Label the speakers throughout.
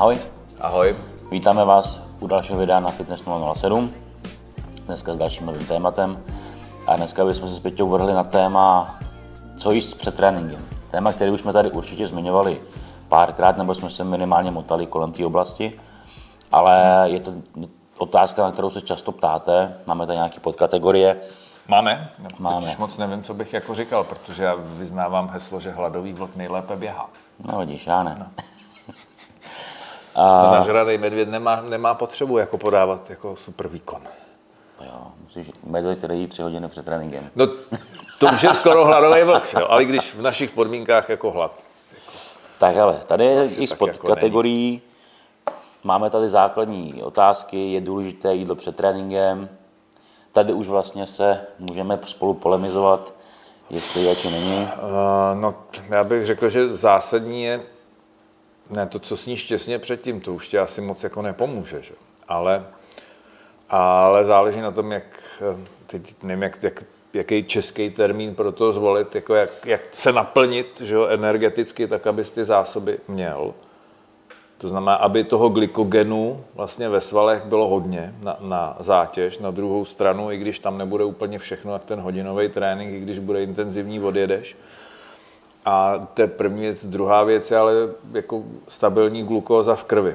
Speaker 1: Ahoj.
Speaker 2: Ahoj.
Speaker 1: Vítáme vás u dalšího videa na Fitness 007. Dneska s dalším novým tématem. A dneska bychom se s Peťou vrhli na téma, co jíst před tréninkem. Téma, který už jsme tady určitě zmiňovali párkrát, nebo jsme se minimálně motali kolem té oblasti. Ale je to otázka, na kterou se často ptáte. Máme tady nějaké podkategorie.
Speaker 2: Máme.
Speaker 1: Máme.
Speaker 2: Teď už moc nevím, co bych jako říkal, protože já vyznávám heslo, že hladový vlk nejlépe běhá.
Speaker 1: No vidíš, já ne.
Speaker 2: No. Nažraný medvěd nemá potřebu jako podávat jako super výkon.
Speaker 1: Jo, musíš medvěd, který jí 3 hodiny před tréninkem.
Speaker 2: No, to už je skoro hladový vlk, jo? Ale když v našich podmínkách jako hlad.
Speaker 1: Tak ale, tady je i z
Speaker 2: tak
Speaker 1: podkategorií. Máme tady základní otázky, je důležité jídlo před tréninkem. Tady už vlastně se můžeme spolu polemizovat, jestli je či není.
Speaker 2: No, já bych řekl, že zásadní je, ne to, co sníš těsně předtím, to už tě asi moc jako nepomůže, že? Ale záleží na tom, teď nevím, jaký český termín pro to zvolit, jako jak se naplnit, že jo, energeticky, tak abys ty zásoby měl. To znamená, aby toho glykogenu vlastně ve svalech bylo hodně na zátěž. Na druhou stranu, i když tam nebude úplně všechno, jak ten hodinový trénink, i když bude intenzivní, odjedeš. A to je první věc. Druhá věc je ale jako stabilní glukóza v krvi.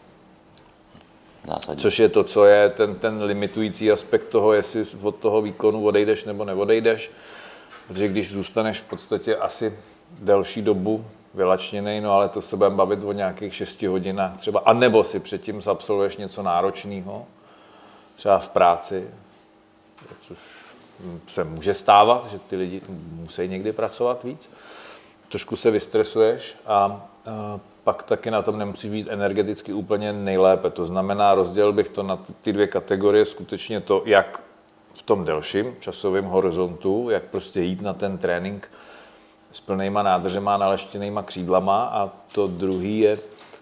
Speaker 1: Zásadně.
Speaker 2: Což je to, co je ten limitující aspekt toho, jestli od toho výkonu odejdeš nebo neodejdeš. Protože když zůstaneš v podstatě asi delší dobu vylačněnej, no ale to se budeme bavit o nějakých 6 hodinách třeba, anebo si předtím absolvuješ něco náročného, třeba v práci, což se může stávat, že ty lidi musí někdy pracovat víc. Trošku se vystresuješ a pak taky na tom nemusíš být energeticky úplně nejlépe. To znamená, rozdělil bych to na ty 2 kategorie, skutečně to, jak v tom delším časovém horizontu, jak prostě jít na ten trénink s plnýma nádržema, naleštěnýma křídlama, a to druhý je,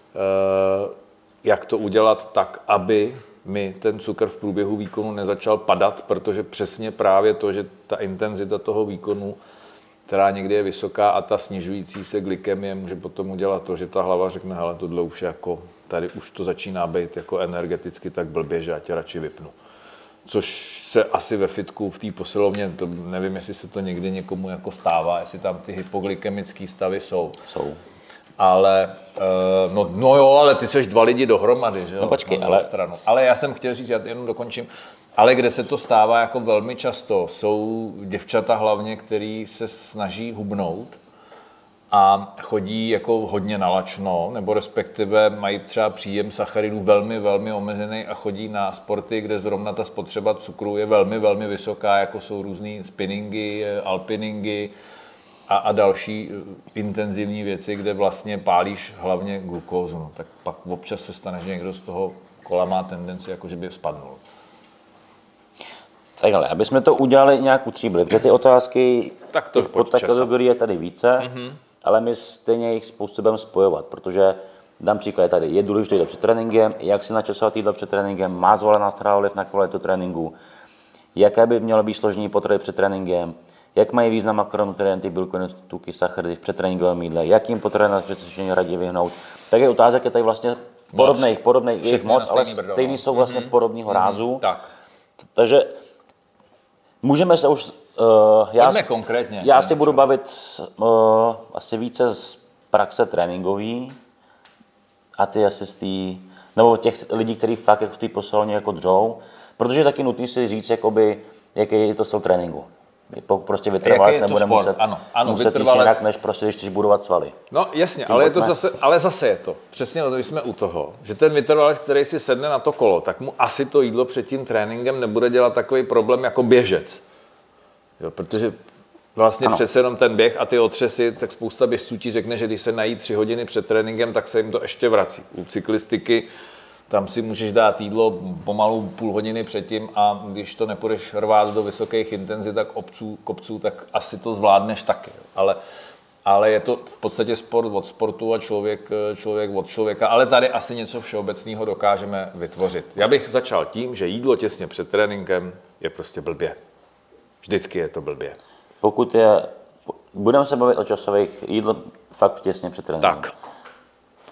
Speaker 2: jak to udělat tak, aby mi ten cukr v průběhu výkonu nezačal padat, protože přesně právě to, že ta intenzita toho výkonu, která někdy je vysoká, a ta snižující se glykemie může potom udělat to, že ta hlava řekne, hele, tohle už jako, tady už to začíná být jako energeticky tak blbě, že já tě radši vypnu. Což se asi ve fitku, v té posilovně, to nevím, jestli se to někdy někomu jako stává, jestli tam ty hypoglykemické stavy jsou.
Speaker 1: Jsou.
Speaker 2: Ale, no jo, ale ty seš 2 lidi dohromady, že jo?
Speaker 1: No počkej, ale...
Speaker 2: Stranu. Ale já jsem chtěl říct, já jenom dokončím, ale kde se to stává jako velmi často, jsou děvčata hlavně, který se snaží hubnout a chodí jako hodně nalačno, nebo respektive mají třeba příjem sacharidů velmi, velmi omezený a chodí na sporty, kde zrovna ta spotřeba cukru je velmi, velmi vysoká, jako jsou různý spinningy, alpiningy a další intenzivní věci, kde vlastně pálíš hlavně glukózu. No, tak pak občas se stane, že někdo z toho kola má tendenci, jako že by spadnul.
Speaker 1: Tak ale, aby jsme to udělali nějak utříbili, protože ty otázky,
Speaker 2: tak to
Speaker 1: pod kategorii je tady více, ale my stejně jich způsobem spojovat, protože dám příklad tady, je důležité jídlo před tréninkem, jak si načasovat jídlo před tréninkem, má zvolená strava vliv na kvalitu tréninku, jaké by mělo být složení potravy před tréninkem, jak mají význam makronutrienty, bílkoviny, tuky, sacharidy v předtréninkovém jídle, jakým potravinám před cvičením raději vyhnout. Takže otázek je tady vlastně podobných jich moc, ale stejný jsou vlastně podobného rázu.
Speaker 2: Tak.
Speaker 1: Takže můžeme se už...
Speaker 2: konkrétně.
Speaker 1: Já si budu bavit asi více z praxe tréninkový a ty asi z té... Nebo těch lidí, kteří fakt jako v té posilovně jako dřou, protože je taky nutný si říct, jakoby, jaký je to styl tréninku. Prostě vytrvalec nebude muset jíst jinak, než prostě, když chceš budovat svaly.
Speaker 2: No jasně, ale zase je to. Přesně když jsme u toho, že ten vytrvalec, který si sedne na to kolo, tak mu asi to jídlo před tím tréninkem nebude dělat takový problém jako běžec. Jo, protože vlastně přece jenom ten běh a ty otřesy, tak spousta běžců ti řekne, že když se nají 3 hodiny před tréninkem, tak se jim to ještě vrací. U cyklistiky tam si můžeš dát jídlo pomalu půl hodiny předtím, a když to nepůjdeš rvát do vysokých intenzit, tak kopců, tak asi to zvládneš taky. Ale je to v podstatě sport od sportu a člověk od člověka. Ale tady asi něco všeobecného dokážeme vytvořit. Já bych začal tím, že jídlo těsně před tréninkem je prostě blbě. Vždycky je to blbě.
Speaker 1: Budeme se bavit o časových jídlo fakt těsně před tréninkem.
Speaker 2: Tak.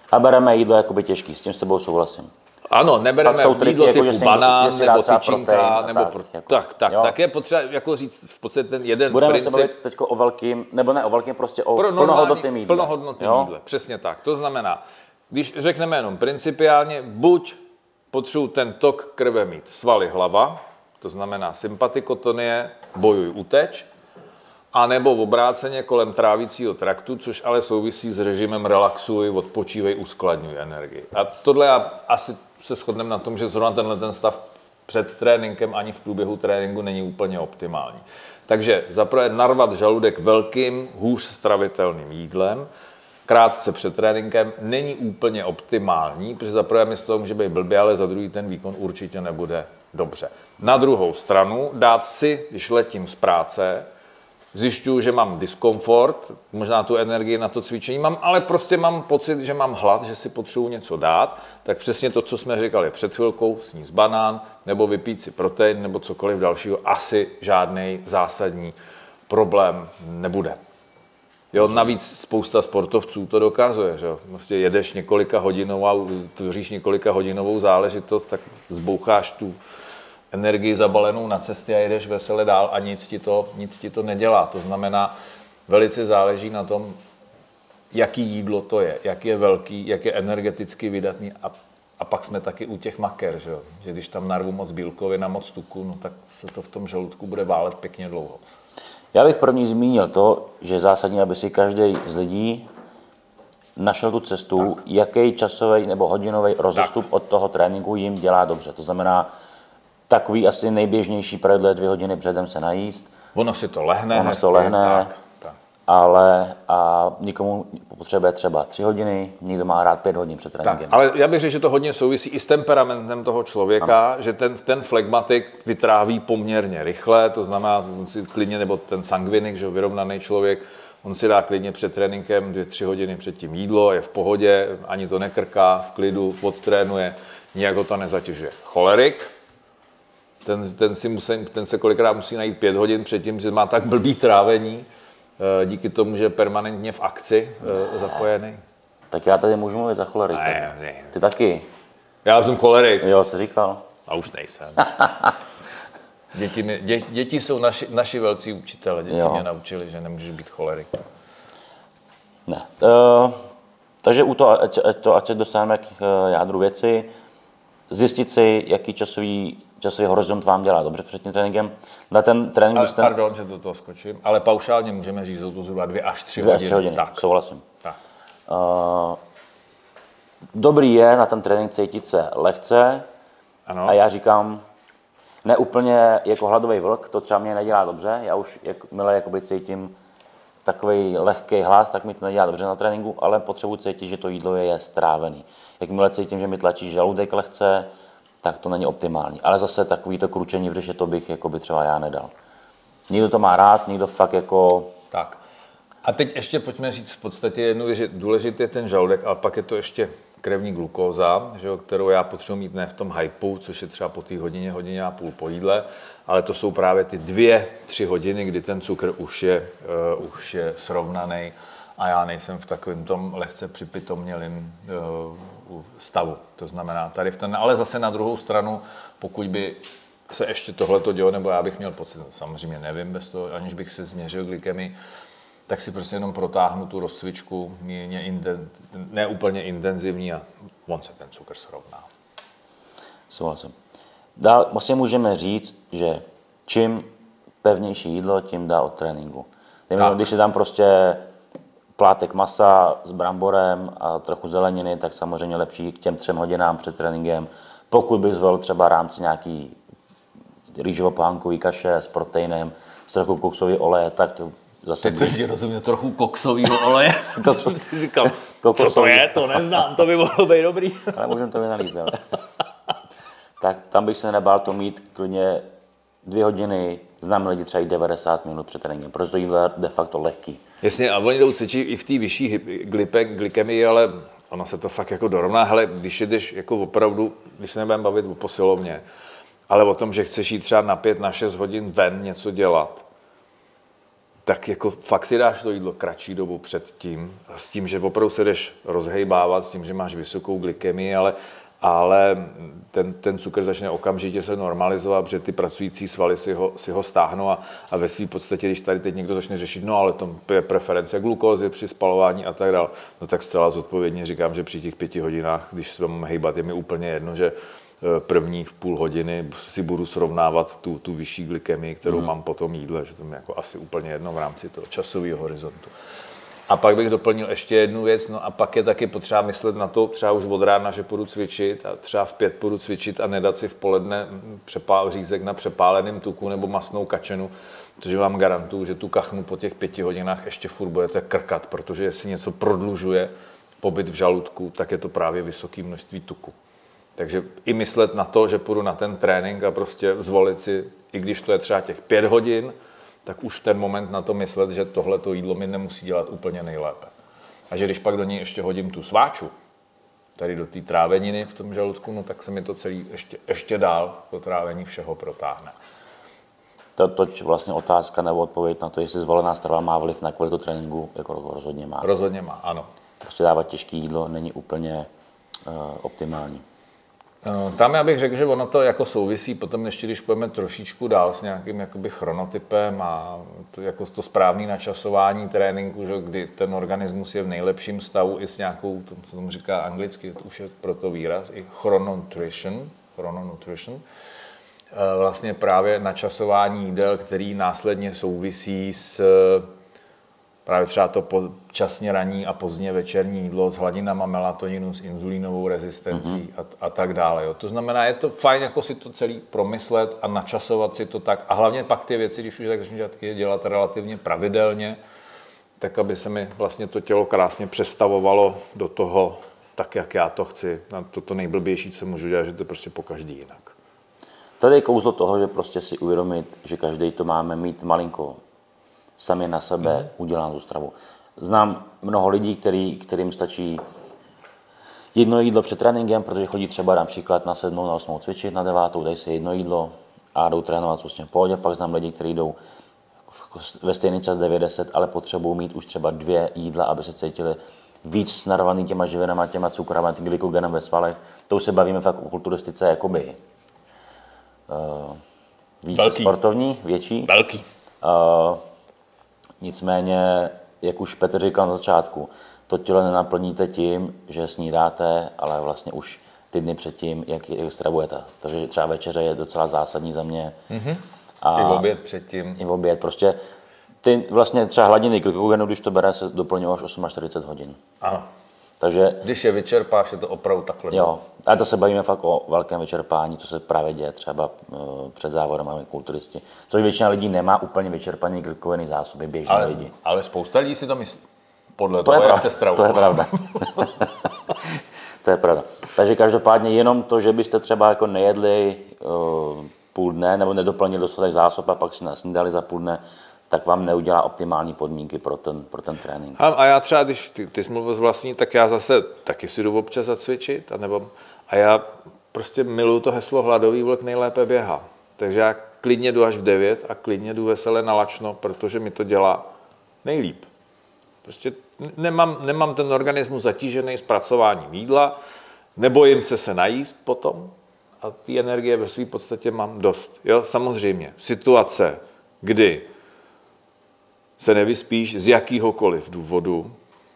Speaker 1: A bereme jídlo jakoby těžký, s tím s tebou souhlasím.
Speaker 2: Ano, nebereme jídlo
Speaker 1: jako,
Speaker 2: typu banán, nebo tyčinka,
Speaker 1: protein,
Speaker 2: nebo tak je potřeba jako říct v podstatě ten jeden
Speaker 1: budeme
Speaker 2: princip.
Speaker 1: Budeme se bavit teď o velkým, nebo ne o velkým, prostě o plnohodnotném jídle.
Speaker 2: Plnohodnotném jídle, přesně tak. To znamená, když řekneme jenom principiálně, buď potřebuji ten tok krve mít svaly hlava, to znamená sympatikotonie, bojuj, uteč, a nebo v obráceně kolem trávicího traktu, což ale souvisí s režimem relaxuj, odpočívej, uskladňuj energii. A tohle asi se shodneme na tom, že zrovna ten stav před tréninkem ani v průběhu tréninku není úplně optimální. Takže zaprvé narvat žaludek velkým, hůř stravitelným jídlem, krátce před tréninkem není úplně optimální, protože zaprvé mi z toho může být blbě, ale za druhý ten výkon určitě nebude dobře. Na druhou stranu dát si, když letím z práce, zjišťuju, že mám diskomfort, možná tu energii na to cvičení mám, ale prostě mám pocit, že mám hlad, že si potřebuji něco dát, tak přesně to, co jsme říkali před chvilkou, sníst banán, nebo vypít si protein, nebo cokoliv dalšího, asi žádný zásadní problém nebude. Jo, navíc spousta sportovců to dokazuje, že prostě jedeš tvoříš několika hodinovou záležitost, tak zboucháš tu energii zabalenou na cestě a jedeš vesele dál a nic ti to nedělá. To znamená, velice záleží na tom, jaký jídlo to je, jak je velký, jak je energeticky vydatný a pak jsme taky u těch maker, že když tam narvu moc bílkovin a moc tuku, no tak se to v tom žaludku bude válet pěkně dlouho.
Speaker 1: Já bych první zmínil to, že je zásadní, aby si každý z lidí našel tu cestu, tak. Jaký časový nebo hodinový rozestup od toho tréninku jim dělá dobře. To znamená, takový asi nejběžnější pravidlo je 2 hodiny předem se najíst.
Speaker 2: Ono si to lehne.
Speaker 1: Tak. Ale nikomu potřebuje třeba 3 hodiny, někdo má rád 5 hodin před tréninkem.
Speaker 2: Ale já bych řekl, že to hodně souvisí i s temperamentem toho člověka, ano. Že ten flegmatik vytráví poměrně rychle, to znamená, on si klidně, nebo ten sangvinik, že vyrovnaný člověk, on si dá klidně před tréninkem 2-3 hodiny před tím jídlo, je v pohodě, ani to nekrká, v klidu, odtrénuje, nijak ho to nezatěžuje. Cholerik, ten se kolikrát musí najít 5 hodin předtím, že má tak blbý trávení, díky tomu, že je permanentně v akci zapojený.
Speaker 1: Tak já tady můžu mluvit za cholerika.
Speaker 2: Ne.
Speaker 1: Ty taky.
Speaker 2: Já jsem cholerik.
Speaker 1: Jo, jsi říkal.
Speaker 2: A už nejsem. Děti jsou naši velcí učitelé. Děti mě naučili, že nemůžeš být cholerik.
Speaker 1: Ne. Takže u toho, ať se dostaneme k jádru věci, zjistit si, jaký časový horizont vám dělá dobře před tím tréninkem. Na ten trénink
Speaker 2: pardon, že do toho skočím, ale paušálně můžeme říct, že to zhruba 2 až 3 hodiny.
Speaker 1: 2 až 3 hodiny,
Speaker 2: tak.
Speaker 1: Souhlasím.
Speaker 2: Tak.
Speaker 1: Dobrý je na ten trénink cítit se lehce.
Speaker 2: Ano.
Speaker 1: A já říkám, ne úplně jako hladový vlk, to třeba mě nedělá dobře. Já už jakmile cítím takový lehký hlad, tak mi to nedělá dobře na tréninku, ale potřebuji cítit, že to jídlo je strávený. Jakmile cítím, že mi tlačí žaludek lehce, tak to není optimální. Ale zase takový to kručení v břiše, to bych třeba já nedal. Někdo to má rád, někdo fakt jako...
Speaker 2: Tak. A teď ještě pojďme říct v podstatě jednu věc, že důležitý je ten žaludek, ale pak je to ještě krevní glukóza, že, kterou já potřebuji mít ne v tom hypeu, což je třeba po té hodině a půl po jídle, ale to jsou právě ty 2-3 hodiny, kdy ten cukr už je srovnaný a já nejsem v takovém tom lehce připitomnělým stavu. To znamená tady ale zase na druhou stranu, pokud by se ještě tohleto dělo, nebo já bych měl pocit, samozřejmě nevím bez toho, aniž bych se změřil glykemii, tak si prostě jenom protáhnu tu rozcvičku, ne úplně intenzivní a on se ten cukr srovná.
Speaker 1: Souhlasím. Dál vlastně můžeme říct, že čím pevnější jídlo, tím dál od tréninku. Když si tam prostě plátek masa s bramborem a trochu zeleniny, tak samozřejmě lepší k těm 3 hodinám před tréninkem. Pokud bych zvolil třeba rámci nějaký rýžovo-pohánkový kaše s proteinem, s trochu koksový oleje, tak to zase...
Speaker 2: Teď jsem rozuměl trochu koksovýho oleje. Jsem si říkal, co to je, to neznám, to by mohlo být dobrý.
Speaker 1: Ale můžeme to vynalízet. Tak tam bych se nebál to mít klidně 2 hodiny, znám lidi třeba i 90 minut před tréninkem, protože to jídlo je de facto lehký.
Speaker 2: Jasně, a oni jdou cvičit i v té vyšší glykemii, ale ono se to fakt jako dorovná. Hele, když jdeš jako opravdu, když se nebudeme bavit o posilovně, ale o tom, že chceš jít třeba na 5, na 6 hodin ven něco dělat, tak jako fakt si dáš to jídlo kratší dobu předtím, s tím, že opravdu se jdeš rozhejbávat, s tím, že máš vysokou glykemii, ale ten cukr začne okamžitě se normalizovat, protože ty pracující svaly si ho stáhnou a ve svým podstatě, když tady teď někdo začne řešit, no ale to je preference glukózy při spalování a tak dále, no tak zcela zodpovědně říkám, že při těch 5 hodinách, když se mám hejbat, je mi úplně jedno, že prvních půl hodiny si budu srovnávat tu vyšší glykemii, kterou mám po tom jídle, že to mi jako asi úplně jedno v rámci toho časového horizontu. A pak bych doplnil ještě jednu věc, no a pak je taky potřeba myslet na to, třeba už od rána, že půjdu cvičit a třeba v 5 půjdu cvičit a nedat si v poledne řízek na přepáleném tuku nebo masnou kačenu, protože vám garantuju, že tu kachnu po těch 5 hodinách ještě furt budete krkat, protože jestli něco prodlužuje pobyt v žaludku, tak je to právě vysoké množství tuku. Takže i myslet na to, že půjdu na ten trénink a prostě zvolit si, i když to je třeba těch 5 hodin, tak už v ten moment na to myslet, že tohleto jídlo mi nemusí dělat úplně nejlépe. A že když pak do něj ještě hodím tu sváču, tady do té tráveniny v tom žaludku, no tak se mi to celý ještě dál do trávení všeho protáhne.
Speaker 1: Toť vlastně otázka nebo odpověď na to, jestli zvolená strava má vliv na kvalitu tréninku, jako rozhodně má.
Speaker 2: Rozhodně má, ano.
Speaker 1: Prostě dávat těžké jídlo není úplně optimální.
Speaker 2: Tam já bych řekl, že ono to jako souvisí potom ještě, když půjdeme trošičku dál s nějakým jakoby chronotypem a to, jako to správné načasování tréninku, že, kdy ten organismus je v nejlepším stavu i s nějakou, to, co tomu říká anglicky, to už je proto výraz, i chrononutrition. Vlastně právě načasování jídel, který následně souvisí s právě třeba to časně ranní a pozdně večerní jídlo s hladinama melatoninu, s inzulínovou rezistencí a tak dále. Jo. To znamená, je to fajn jako si to celý promyslet a načasovat si to tak. A hlavně pak ty věci, když už tak začnu dělat relativně pravidelně, tak aby se mi vlastně to tělo krásně přestavovalo do toho tak, jak já to chci. A to nejblbější, co můžu dělat, že to je prostě pokaždý jinak.
Speaker 1: Tady je kouzlo toho, že prostě si uvědomit, že každý to máme mít malinko sami na sebe udělanou tu stravu. Znám mnoho lidí, kterým stačí jedno jídlo před tréninkem, protože chodí třeba například na 7, na 8 cvičit, na 9, dají si jedno jídlo a jdou trénovat s v pohodě. Pak znám lidi, kteří jdou ve stejný čas 9-10, ale potřebují mít už třeba 2 jídla, aby se cítili víc snarovaný těma živinama, těma cukrama, tím glykogenem ve svalech. To už se bavíme fakt o kulturistice jakoby více velký. Sportovní, větší.
Speaker 2: Velký.
Speaker 1: Nicméně, jak už Petr říkal na začátku, to tělo nenaplníte tím, že snídáte, ale vlastně už ty dny předtím, jak stravujete. Takže třeba večeře je docela zásadní za mě.
Speaker 2: A i v oběd předtím.
Speaker 1: I v oběd. Prostě ty vlastně třeba hladiny glykogenu, když to bere, se doplňují až 48 hodin.
Speaker 2: Ano.
Speaker 1: Takže,
Speaker 2: když je vyčerpáš, je to opravdu takhle.
Speaker 1: Jo, ale to se bavíme fakt o velkém vyčerpání, co se právě děje třeba před závodem máme kulturisti. Což většina lidí nemá úplně vyčerpaný glykogenní zásoby, běžní lidi.
Speaker 2: Ale spousta lidí si to myslí. Podle toho, jak se stravuje.
Speaker 1: To je pravda. To je pravda. Takže každopádně jenom to, že byste třeba jako nejedli půl dne nebo nedoplnili dostatek zásob a pak si nasnídali za půl dne, tak vám neudělá optimální podmínky pro ten trénink.
Speaker 2: A já třeba, když ty jsi mluvil z vlastní, tak já zase taky si jdu občas zacvičit, a já prostě miluju to heslo hladový vlk nejlépe běhá. Takže já klidně jdu až v 9 a klidně jdu veselé na lačno, protože mi to dělá nejlíp. Prostě nemám ten organismus zatížený zpracováním jídla, nebojím se najíst potom a ty energie ve své podstatě mám dost. Jo, samozřejmě, situace, kdy se nevyspíš z jakýhokoliv důvodu,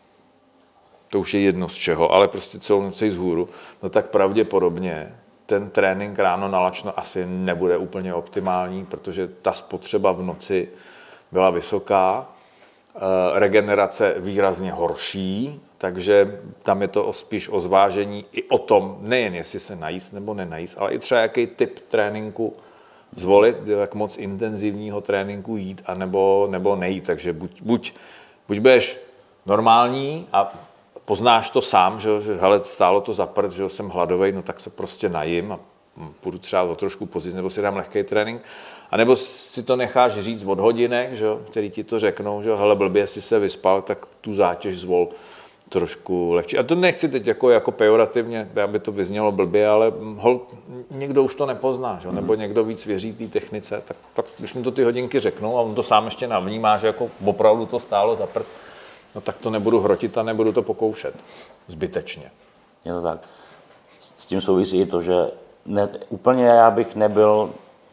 Speaker 2: to už je jedno z čeho, ale prostě celou noc vzhůru, no tak pravděpodobně ten trénink ráno na lačno asi nebude úplně optimální, protože ta spotřeba v noci byla vysoká, regenerace výrazně horší, takže tam je to spíš o zvážení i o tom, nejen jestli se najíst nebo nenajíst, ale i třeba jaký typ tréninku zvolit, jak moc intenzivního tréninku jít, nebo nejít. Takže buď budeš normální a poznáš to sám, že hele, stálo to za prd, že jsem hladovej, no tak se prostě najím a půjdu třeba o trošku později, nebo si dám lehký trénink, anebo si to necháš říct od hodinek, že, který ti to řeknou, že hele, blbě si se vyspal, tak tu zátěž zvol. trošku lehčí. A to nechci teď jako pejorativně, aby to vyznělo blbě, ale někdo už to nepozná, že? Nebo někdo víc věří té technice, tak když mu to ty hodinky řeknou a on to sám ještě navnímá, že jako opravdu to stálo za prd, no tak to nebudu hrotit a nebudu to pokoušet. Zbytečně.
Speaker 1: Je to tak. S tím souvisí i to, že úplně já bych nebyl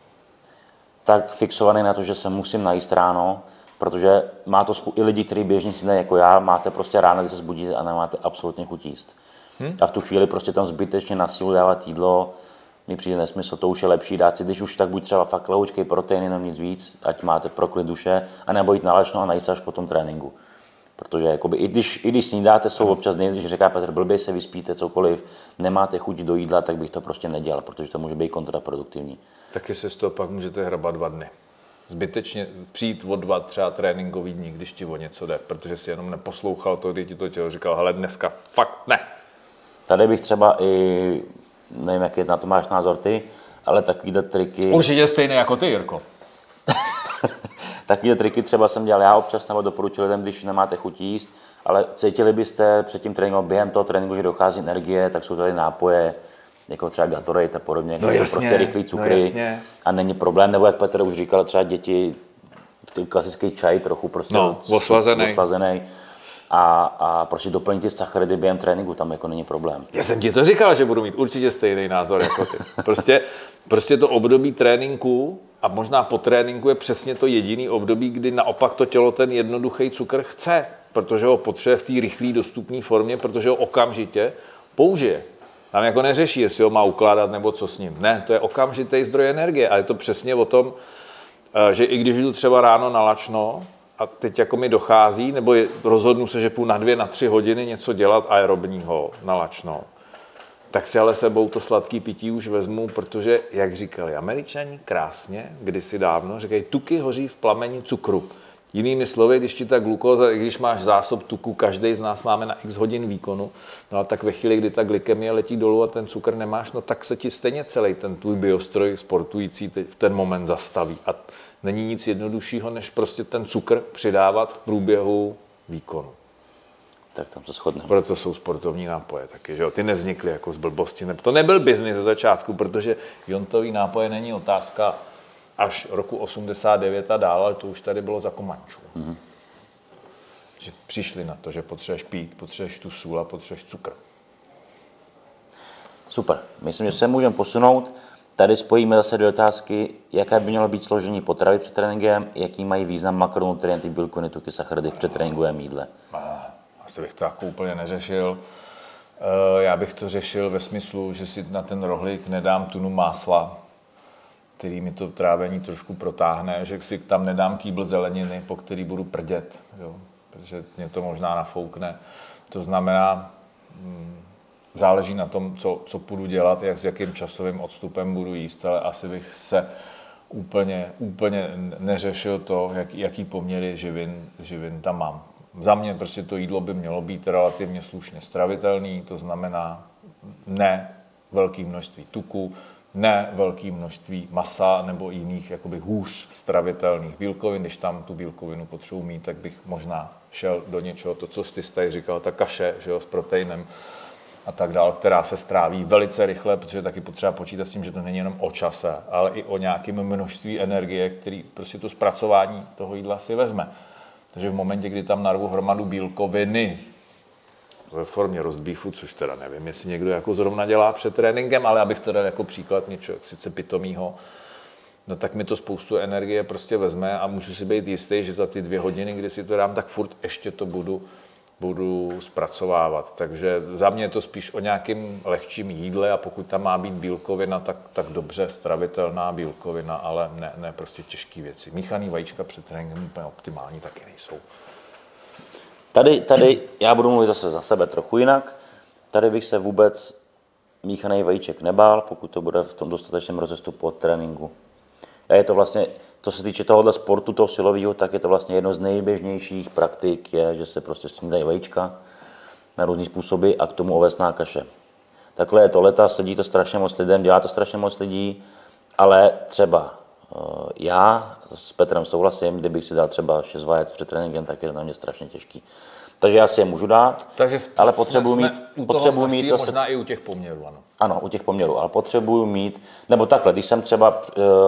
Speaker 1: tak fixovaný na to, že se musím najíst ráno, protože má to i lidi, kteří běžně snídají jako já, máte prostě ráno, když se zbudíte a nemáte absolutně chuť jíst. A v tu chvíli prostě tam zbytečně na sílu dávat jídlo, mi přijde nesmysl, to už je lepší dát si, když už tak buď třeba fakt lehoučkej protein, jenom nic víc, ať máte pro klid duše, anebo jít na lačno a najíst se až po tom tréninku. Protože jakoby, i když snídáte, jsou občas dny, když říká Petr, blbě se vyspíte, cokoliv, nemáte chuť do jídla, tak bych to prostě nedělal, protože to může být kontraproduktivní.
Speaker 2: Taky se z toho pak můžete hrabat 2 dny. Zbytečně přijít o 2 třeba tréninkový dní, když ti o něco jde, protože si jenom neposlouchal to, kdy ti to tělo říkal, hele, dneska fakt ne.
Speaker 1: Tady bych třeba i, nevím, jaký na to máš názor ty, ale takovýhle triky...
Speaker 2: Určitě stejné jako ty, Jirko.
Speaker 1: Takové triky třeba jsem dělal já občas, nebo doporučil lidem, když nemáte chuť jíst, ale cítili byste před tím tréninkem, během toho tréninku, že dochází energie, tak jsou tady nápoje, jako třeba Gatorade a podobně,
Speaker 2: no jasně,
Speaker 1: prostě rychlý cukry a není problém, nebo jak Petr už říkal, třeba děti, klasický čaj trochu prostě oslazený a prostě doplnit ty sacharidy během tréninku, tam jako není problém.
Speaker 2: Já jsem ti to říkal, že budu mít určitě stejný názor jako ty. Prostě to období tréninku a možná po tréninku je přesně to jediný období, kdy naopak to tělo ten jednoduchý cukr chce, protože ho potřebuje v té rychlé dostupné formě, protože ho okamžitě použije. Tam jako neřeší, jestli ho má ukládat nebo co s ním. Ne, to je okamžitý zdroj energie a je to přesně o tom, že i když jdu třeba ráno na lačno a teď jako mi dochází, nebo rozhodnu se, že půjdu na 2, na 3 hodiny něco dělat aerobního na lačno, tak si ale sebou to sladký pití už vezmu, protože, jak říkali Američani krásně, kdysi dávno, říkají, tuky hoří v plameni cukru. Jinými slovy, když ti ta glukóza, když máš zásob tuku, každý z nás máme na x hodin výkonu, no a tak ve chvíli, kdy ta glykemie letí dolů a ten cukr nemáš, no tak se ti stejně celý ten tvůj biostroj sportující v ten moment zastaví. A není nic jednoduššího, než prostě ten cukr přidávat v průběhu výkonu.
Speaker 1: Tak tam se shodneme.
Speaker 2: Proto jsou sportovní nápoje taky, že jo? Ty nevznikly jako z blbosti. To nebyl biznis ze začátku, protože jontový nápoje není otázka až roku 89 a dál, ale to už tady bylo za Komančů. Že přišli na to, že potřebuješ pít, potřebuješ tu sůl a potřebuješ cukr.
Speaker 1: Super. Myslím, že se můžeme posunout. Tady spojíme zase 2 otázky, jaké by mělo být složení potravy před tréninkem, jaký mají význam makronutrienty, bílkoviny, tuky, sacharidy v předtréninkovém jídle.
Speaker 2: Asi bych to jako úplně neřešil. Já bych to řešil ve smyslu, že si na ten rohlík nedám tunu másla, který mi to trávení trošku protáhne, že si tam nedám kýbl zeleniny, po který budu prdět, jo, protože mě to možná nafoukne. To znamená, záleží na tom, co půjdu dělat, s jakým časovým odstupem budu jíst, ale asi bych se úplně neřešil to, jaký poměry živin tam mám. Za mě prostě to jídlo by mělo být relativně slušně stravitelný, to znamená ne velké množství tuku, ne velké množství masa nebo jiných jakoby hůř stravitelných bílkovin. Když tam tu bílkovinu potřebuji mít, tak bych možná šel do něčeho, to, co jsi tady říkal, ta kaše, že jo, s proteinem a tak dále, která se stráví velice rychle, protože taky potřeba počítat s tím, že to není jenom o čase, ale i o nějakém množství energie, který prostě to zpracování toho jídla si vezme. Takže v momentě, kdy tam narvu hromadu bílkoviny ve formě roast beefu, což teda nevím, jestli někdo jako zrovna dělá před tréninkem, ale abych to dal jako příklad něčeho sice pitomýho, no tak mi to spoustu energie prostě vezme a můžu si být jistý, že za ty 2 hodiny, kdy si to dám, tak furt ještě to budu zpracovávat. Takže za mě je to spíš o nějakém lehčím jídle a pokud tam má být bílkovina, tak dobře stravitelná bílkovina, ale ne prostě těžké věci. Míchaný vajíčka před tréninkem úplně optimální taky nejsou.
Speaker 1: Tady já budu mluvit zase za sebe trochu jinak. Tady bych se vůbec míchaný vajíček nebál, pokud to bude v tom dostatečném rozestupu od tréninku. A je to vlastně, co se týče tohohle sportu, toho silového, tak je to vlastně jedno z nejběžnějších praktik, je, že se prostě snídají vajíčka na různý způsoby a k tomu ovesná kaše. Takhle je to leta, sedí to strašně moc lidem, dělá to strašně moc lidí, ale třeba já s Petrem souhlasím, kdybych si dal třeba 6 vajec před tréninkem, tak je to na mě strašně těžký. Takže já si je můžu dát,
Speaker 2: Takže
Speaker 1: ale potřebuji mít zase...
Speaker 2: možná i u těch poměrů, ano.
Speaker 1: Ano, u těch poměrů, ale potřebuji mít, nebo takhle, když jsem třeba,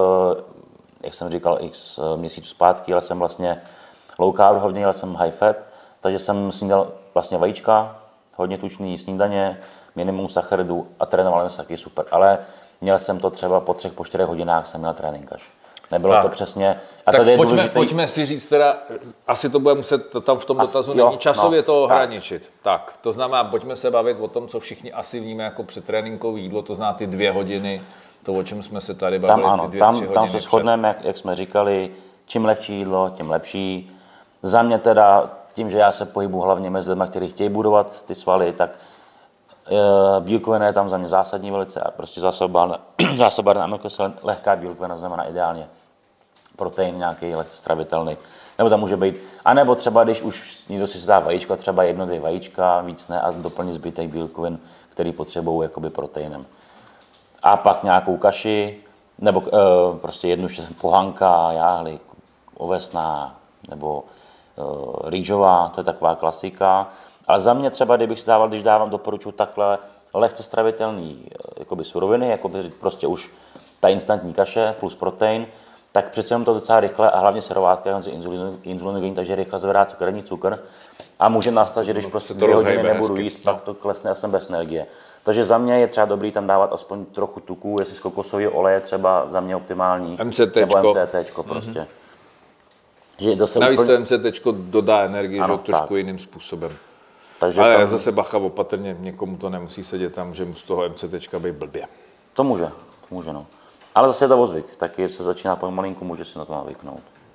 Speaker 1: jak jsem říkal, x měsíců zpátky, jel jsem vlastně low carb hodně, jel jsem high fat, takže jsem snídal vlastně vajíčka, hodně tučný snídaně, minimum sacharidů a trénoval jsem taky super, ale měl jsem to třeba po 3-4 hodinách jsem měl trénink až. Nebylo to přesně. A
Speaker 2: tak pojďme si říct teda, asi to bude muset, tam v tom dotazu není časově to ohraničit. Tak, to znamená, pojďme se bavit o tom, co všichni asi víme jako předtréninkové jídlo, to zná ty 2 hodiny, to, o čem jsme se tady bavili,
Speaker 1: tam, ano,
Speaker 2: ty 2-3 hodiny.
Speaker 1: Tam se shodneme, jak jsme říkali, čím lehčí jídlo, tím lepší. Za mě teda, tím, že já se pohybuji hlavně mezi lidmi, kteří chtějí budovat ty svaly, tak bílkovina je tam za mě zásadní velice a prostě zásobárna aminokyselin, lehká bílkovina znamená ideálně protein nějaký lehce stravitelný. Nebo tam může být, anebo třeba, když už někdo si dá vajíčko, třeba 1-2 vajíčka, víc ne, a doplnit zbytek bílkovin, který potřebují jakoby proteinem. A pak nějakou kaši, nebo prostě jednu pohanka, jáhly, ovesná, nebo rýžová, to je taková klasika. Ale za mě třeba, když dávám, doporučuji takhle lehce stravitelný jakoby suroviny, jakoby prostě už ta instantní kaše plus protein, tak přece jenom to docela rychle a hlavně serovátka je inzulinogenní, takže rychle zvedá krevní cukr a může nastat, že když prostě 2 hodiny nebudu jíst, tak to klesne a jsem bez energie. Takže za mě je třeba dobrý tam dávat aspoň trochu tuků, jestli z kokosového oleje třeba za mě optimální, nebo MCTčko prostě. Že zase
Speaker 2: navíc to MCTčko dodá energii, ano, že trošku jiným způsobem. Takže ale tam... zase bacha opatrně, někomu to nemusí sedět tam, že mu z toho MCTčka být blbě.
Speaker 1: To může no. Ale zase je to ozvyk, taky se začíná pomalinku, může si na to navyknout.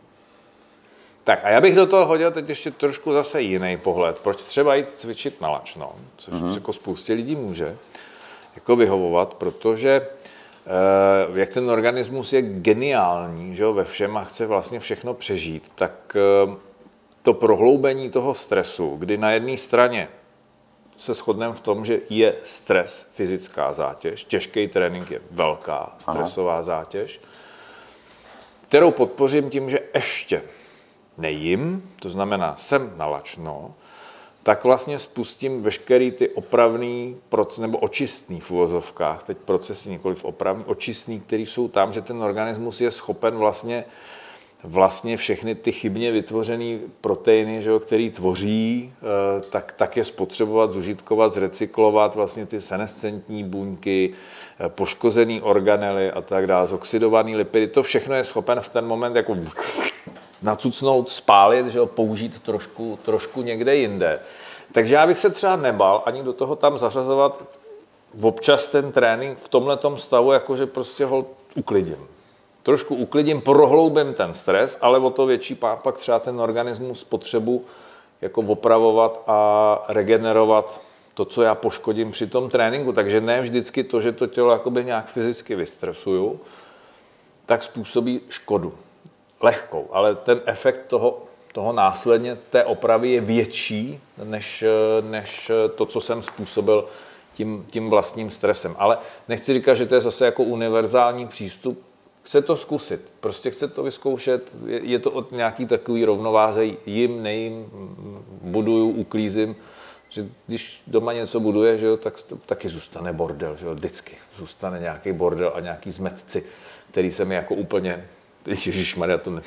Speaker 2: Tak a já bych do toho hodil teď ještě trošku zase jiný pohled. Proč třeba jít cvičit na lačno, což jako spoustě lidí může jako vyhovovat, protože jak ten organismus je geniální, že jo, ve všem a chce vlastně všechno přežít, tak to prohloubení toho stresu, kdy na jedné straně se shodneme v tom, že je stres, fyzická zátěž, těžký trénink je velká stresová zátěž, kterou podpořím tím, že ještě nejím, to znamená jsem na lačno, tak vlastně spustím veškerý ty opravný nebo očistný v uvozovkách, teď procesy nikoliv opravný, očistný, který jsou tam, že ten organismus je schopen vlastně všechny ty chybně vytvořené proteiny, že jo, který tvoří, tak je spotřebovat, zužitkovat, zrecyklovat vlastně ty senescentní buňky, poškozený organely a tak dále, zoxidovaný lipidy, to všechno je schopen v ten moment jako nacucnout, spálit, že jo, použít trošku někde jinde. Takže já bych se třeba nebal ani do toho tam zařazovat občas ten trénink v tomhletom stavu, jakože prostě ho uklidím. Trošku uklidím, prohloubím ten stres, ale o to větší pak třeba ten organismus potřebu jako opravovat a regenerovat to, co já poškodím při tom tréninku. Takže ne vždycky to, že to tělo jakoby nějak fyzicky vystresuju, tak způsobí škodu. Lehkou, ale ten efekt toho následně té opravy je větší, než to, co jsem způsobil tím vlastním stresem. Ale nechci říkat, že to je zase jako univerzální přístup. Chce to zkusit, prostě chce to vyzkoušet, je to od nějaký takový rovnováze, jim, nejím, buduju, uklízím, že když doma něco buduje, že jo, tak taky zůstane bordel, že jo, vždycky zůstane nějaký bordel a nějaký zmetci, který se mi jako úplně, ježišmarja, to ne,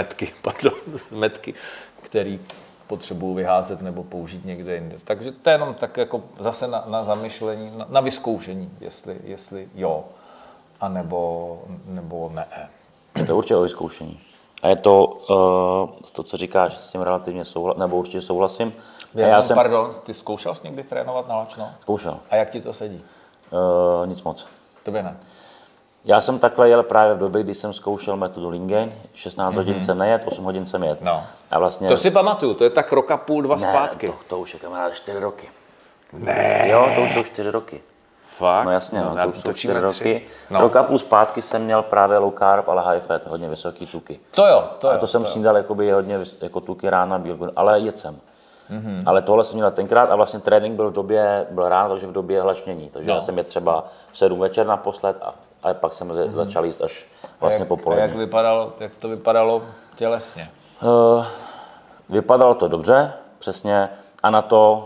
Speaker 2: zmetky, který potřebuji vyházet nebo použít někde jinde. Takže to je jenom tak jako zase na zamyšlení, na vyzkoušení, jestli jo, a nebo ne.
Speaker 1: Je to určitě o vyzkoušení. A je to, co říkáš, s tím relativně nebo určitě souhlasím.
Speaker 2: Pardon, ty zkoušel jsi někdy trénovat na lačno?
Speaker 1: Zkoušel.
Speaker 2: A jak ti to sedí?
Speaker 1: Nic moc.
Speaker 2: Tobě ne?
Speaker 1: Já jsem takhle jel právě v době, kdy jsem zkoušel metodu Lean Gain. 16 hodin jsem nejet, 8 hodin jsem jet.
Speaker 2: No.
Speaker 1: A vlastně...
Speaker 2: To si pamatuju, to je tak roka půl, 2 zpátky.
Speaker 1: To už je kamarád 4 roky.
Speaker 2: Ne.
Speaker 1: Jo, to už jsou 4 roky.
Speaker 2: Fakt?
Speaker 1: No jasně, to už jsou 4 roky.
Speaker 2: No.
Speaker 1: Roka půl zpátky jsem měl právě low carb, ale high fat, hodně vysoký tuky.
Speaker 2: To jo.
Speaker 1: A to jsem snídal jakoby hodně jako tuky ráno, bílkovin, ale jedl jsem. Mm-hmm. Ale tohle jsem měl tenkrát a vlastně trénink byl ráno, takže v době hlačnění. Takže já jsem je třeba v 7 večer naposled a pak jsem začal jíst až vlastně popoledne.
Speaker 2: Jak to vypadalo tělesně?
Speaker 1: Vypadalo to dobře, přesně. A na to,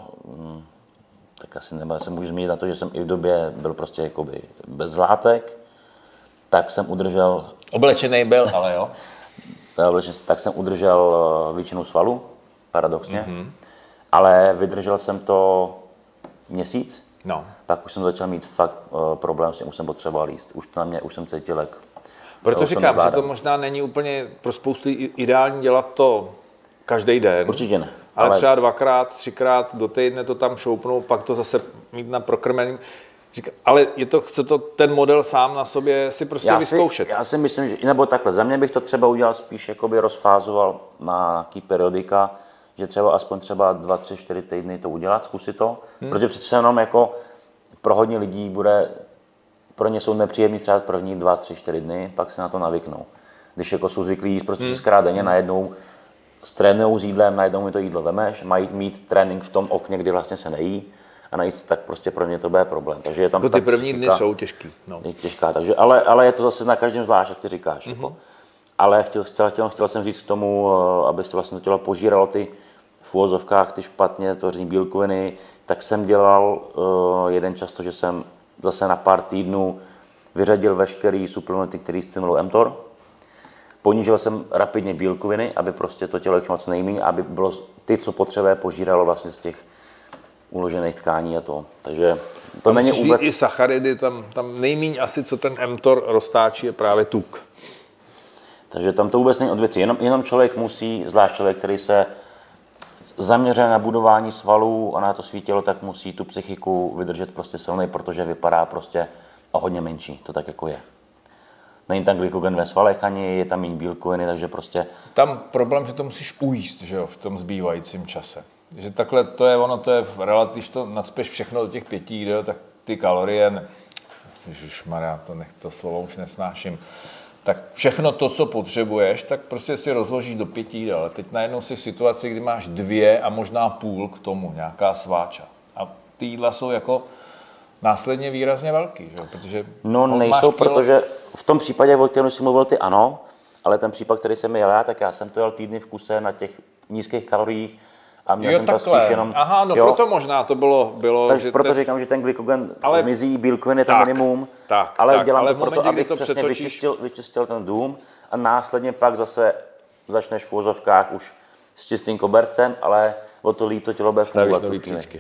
Speaker 1: tak asi nebo se můžu zmínit na to, že jsem i v době byl prostě jakoby bez látek, tak jsem udržel...
Speaker 2: Oblečený byl, ale jo.
Speaker 1: Tak jsem udržel většinu svalu, paradoxně, ale vydržel jsem to měsíc, pak už jsem začal mít fakt problém s tím, už jsem potřeboval jíst, už jsem cítil, jak...
Speaker 2: Proto říkám, že to možná není úplně pro spoustu ideální dělat to každý den.
Speaker 1: Určitě ne.
Speaker 2: Ale třeba 2x, 3x do týdne to tam šoupnout, pak to zase mít na prokrmení. Ale chce to ten model sám na sobě si prostě vyzkoušet.
Speaker 1: Já si myslím, že, nebo takhle, za mě bych to třeba udělal spíš, jakoby rozfázoval na nějaký periodika, že třeba aspoň 2, 3, 4 týdny to udělat, zkusit to, protože přece jenom jako pro hodně lidí pro ně jsou nepříjemný třeba první 2, 3, 4 dny, pak se na to navyknou. Když jako jsou zvyklí jíst prostě 6krát denně, najednou trénujou s jídlem, najednou mi to jídlo vemeš, mají mít trénink v tom okně, kdy vlastně se nejí a najít, tak prostě pro mě to bude problém. Takže je tam
Speaker 2: jako ty první dny jsou těžký.
Speaker 1: Je těžká, takže, ale je to zase na každém zvlášť, jak ty říkáš. Jako. Ale chtěl jsem říct k tomu, abyste vlastně to tělo požíralo ty v uvozovkách ty špatně tvořené bílkoviny, tak jsem dělal jeden často, že jsem zase na pár týdnů vyřadil veškerý suplementy, které stimulují mTOR. Ponížil jsem rapidně bílkoviny, aby prostě to tělo jich moc nejméně, aby bylo ty, co potřebuje, požíralo vlastně z těch uložených tkání a to. Takže to není vůbec...
Speaker 2: I sacharidy, tam nejméně asi, co ten mTOR roztáčí, je právě tuk.
Speaker 1: Takže tam to vůbec není od věci. Jenom člověk musí, zvlášť člověk, který se zaměřuje na budování svalů a na to svý tělo, tak musí tu psychiku vydržet prostě silný, protože vypadá prostě o hodně menší. To tak jako je. Není tam glykogen ve svalech ani, je tam méně bílkoviny, takže prostě...
Speaker 2: Tam problém, že to musíš ujíst, že jo, v tom zbývajícím čase. Že takhle to je relativně, když to nacpeš všechno do těch 5 jídel, tak ty kalorie, ježišmarja, to slovo už nesnáším, tak všechno to, co potřebuješ, tak prostě si rozložíš do 5 jídel. Ale teď najednou jsi v situaci, kdy máš 2 a možná půl k tomu, nějaká sváča. A ty jídla jsou jako následně výrazně velký, že? Protože...
Speaker 1: No nejsou, protože v tom případě, o kterém jsi mluvil ty, ano, ale ten případ, který jsem jel já, tak já jsem to jel týdny v kuse na těch nízkých kaloriích a měl jsem to spíš jenom...
Speaker 2: Aha, no jo. Proto možná to bylo
Speaker 1: takže proto říkám, že ten glykogen zmizí, bílkovin je to minimum, ale dělám to proto, abych přesně vyčistil ten dům a následně pak zase začneš v uvozovkách už s čistým kobercem, ale o to líp to tělo bude fungovat.
Speaker 2: Stavíš nový příčky.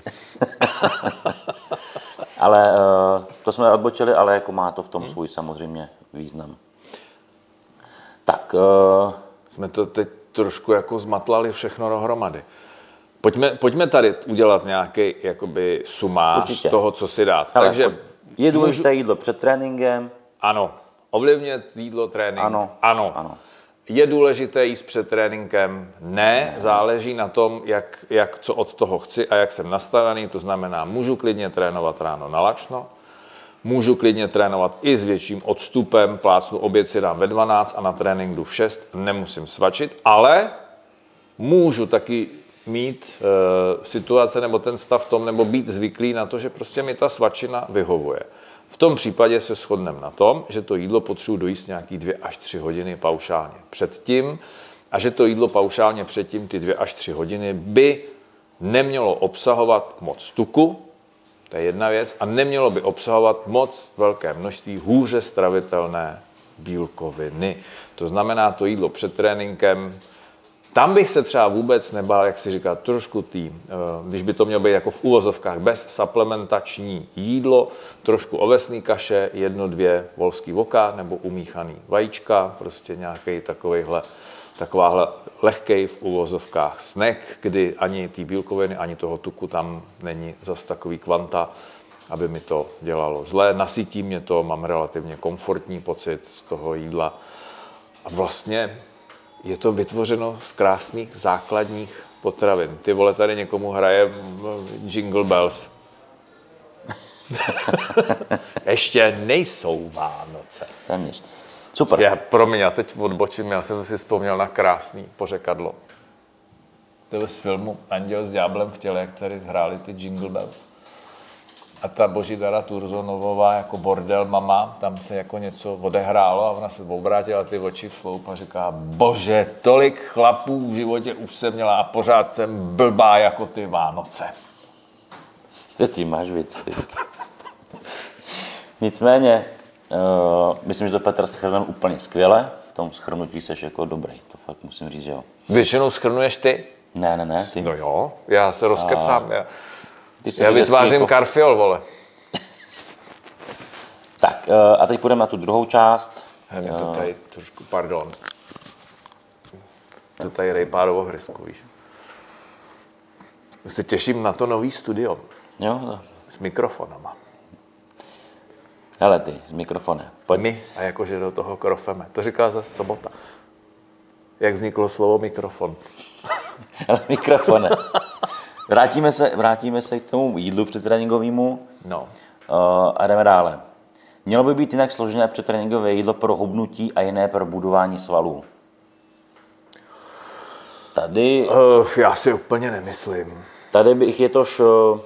Speaker 1: Ale to jsme odbočili, ale jako má to v tom svůj samozřejmě význam. Tak.
Speaker 2: Jsme to teď trošku jako zmatlali všechno dohromady. Pojďme tady udělat nějaký jakoby sumář toho, co si dát.
Speaker 1: Ale takže je důležité jídlo před tréninkem?
Speaker 2: Ano. Ovlivnit jídlo trénink?
Speaker 1: Ano.
Speaker 2: Je důležité jíst před tréninkem? Ne. Záleží na tom, co od toho chci a jak jsem nastavený. To znamená, můžu klidně trénovat ráno na lačno, můžu klidně trénovat i s větším odstupem, plácnu oběd si dám ve 12 a na trénink jdu v 6, nemusím svačit, ale můžu taky mít situace nebo ten stav v tom, nebo být zvyklý na to, že prostě mi ta svačina vyhovuje. V tom případě se shodneme na tom, že to jídlo potřebuji dojíst nějaký 2 až 3 hodiny paušálně předtím a že to jídlo paušálně předtím, ty 2 až 3 hodiny, by nemělo obsahovat moc tuku, to je jedna věc, a nemělo by obsahovat moc velké množství hůře stravitelné bílkoviny. To znamená, to jídlo před tréninkem, tam bych se třeba vůbec nebál, jak si říká, trošku když by to mělo být jako v uvozovkách bez suplementační jídlo, trošku ovesný kaše, 1, 2 volský voka nebo umíchaný vajíčka, prostě nějaký takováhle lehkej v uvozovkách snack, kdy ani ty bílkoviny, ani toho tuku tam není zas takový kvanta, aby mi to dělalo zlé. Nasytí mě to, mám relativně komfortní pocit z toho jídla. A vlastně je to vytvořeno z krásných základních potravin. Ty vole, tady někomu hraje Jingle Bells. Ještě nejsou Vánoce.
Speaker 1: Téměř. Super.
Speaker 2: Promiň, já teď odbočím, já jsem si vzpomněl na krásný pořekadlo. To je z filmu Anděl s ďáblem v těle, jak tady hráli ty Jingle Bells. A ta Božidara Turzonovová jako bordel mama, tam se jako něco odehrálo a ona se obrátila ty oči v sloup a říká, bože, tolik chlapů v životě už jsem měla a pořád jsem blbá jako ty Vánoce.
Speaker 1: Ty máš věc vždycky. Nicméně, myslím, že to Petr shrnul úplně skvěle. V tom shrnutí seš jako dobrý, to fakt musím říct, že jo.
Speaker 2: Většinou shrnuješ ty?
Speaker 1: Ne, ty.
Speaker 2: No jo, já se rozkecám. Já
Speaker 1: vytvářím
Speaker 2: vytvářím karfiol, vole.
Speaker 1: Tak, a teď půjdeme na tu druhou část.
Speaker 2: Mě to tady trošku, pardon. To tady Rejpárovo hrysku, víš. Se těším na to nový studio.
Speaker 1: Jo.
Speaker 2: S mikrofonama.
Speaker 1: Hele ty, s mikrofonem. Pojď.
Speaker 2: My a jakože do toho krofeme. To říkala zase Sobota. Jak vzniklo slovo mikrofon.
Speaker 1: Hele, mikrofone. Vrátíme se k tomu jídlu předtréninkovému.
Speaker 2: No.
Speaker 1: A jdeme dále. Mělo by být jinak složené předtréninkové jídlo pro hubnutí a jiné pro budování svalů. Tady...
Speaker 2: Já si úplně nemyslím.
Speaker 1: Tady bych je tož...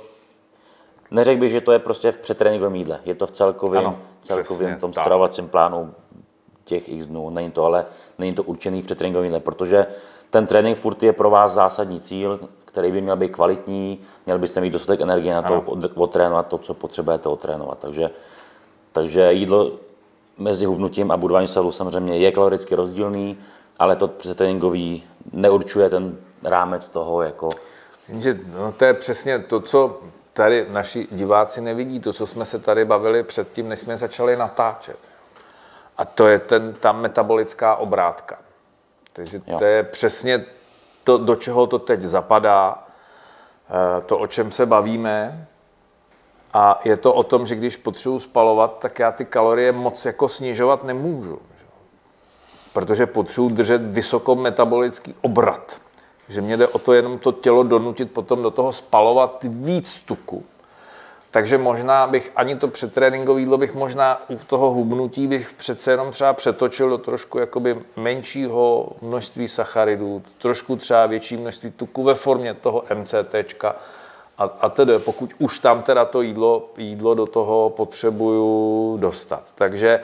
Speaker 1: Neřekl bych, že to je prostě v předtréninkovém jídle. Je to v celkovém tom stravovacím plánu těch x dnů. Není to určený předtréninkový jídle, protože ten trénink furt je pro vás zásadní cíl, který by měl být kvalitní, měl byste mít dostatek energie na to odtrénovat to, co potřebujete odtrénovat. Takže jídlo mezi hubnutím a budováním svalů samozřejmě je kaloricky rozdílný, ale to předtréninkový neurčuje ten rámec toho jako...
Speaker 2: No, to je přesně to, co tady naši diváci nevidí, to, co jsme se tady bavili předtím, než jsme začali natáčet. A to je ta metabolická obrátka. Takže to je přesně to, do čeho to teď zapadá, to, o čem se bavíme. A je to o tom, že když potřebuji spalovat, tak já ty kalorie moc jako snižovat nemůžu. Protože potřebuji držet vysokometabolický obrat. Že mě jde o to jenom to tělo donutit potom do toho spalovat víc tuku. Takže možná bych ani to předtréninkové jídlo bych možná u toho hubnutí bych přece jenom třeba přetočil do trošku jakoby menšího množství sacharidů, trošku třeba větší množství tuku ve formě toho MCTčka a tedy, pokud už tam teda to jídlo do toho potřebuju dostat. Takže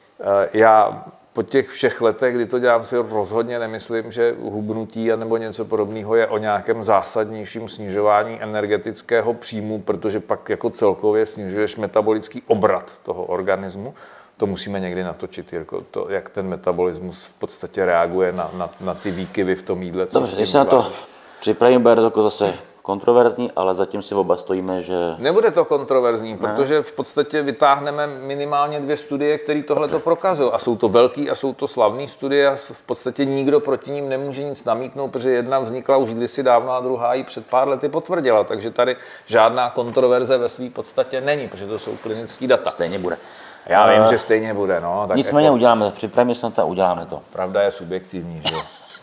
Speaker 2: já po těch všech letech, kdy to dělám, si rozhodně nemyslím, že hubnutí nebo něco podobného je o nějakém zásadnějším snižování energetického příjmu, protože pak jako celkově snižuješ metabolický obrat toho organismu. To musíme někdy natočit, Jirko, to, jak ten metabolismus v podstatě reaguje na ty výkyvy v tom jídle.
Speaker 1: Dobře, když se na to připravím, bude to jako zase kontroverzní, ale zatím si oba stojíme, že...
Speaker 2: Nebude to kontroverzní, protože v podstatě vytáhneme minimálně 2 studie, které tohle to prokazují. A jsou to velký a jsou to slavné studie a v podstatě nikdo proti ním nemůže nic namítnout, protože jedna vznikla už kdysi dávno a druhá ji před pár lety potvrdila. Takže tady žádná kontroverze ve své podstatě není, protože to jsou klinické data.
Speaker 1: Stejně bude.
Speaker 2: Já vím, že stejně bude. No, tak
Speaker 1: nicméně
Speaker 2: jako...
Speaker 1: uděláme, připravíme se na to a uděláme to.
Speaker 2: Pravda je subjektivní, že jo.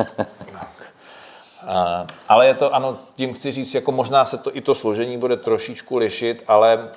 Speaker 2: Ale je to, ano, tím chci říct, jako možná se to i to složení bude trošičku lišit, ale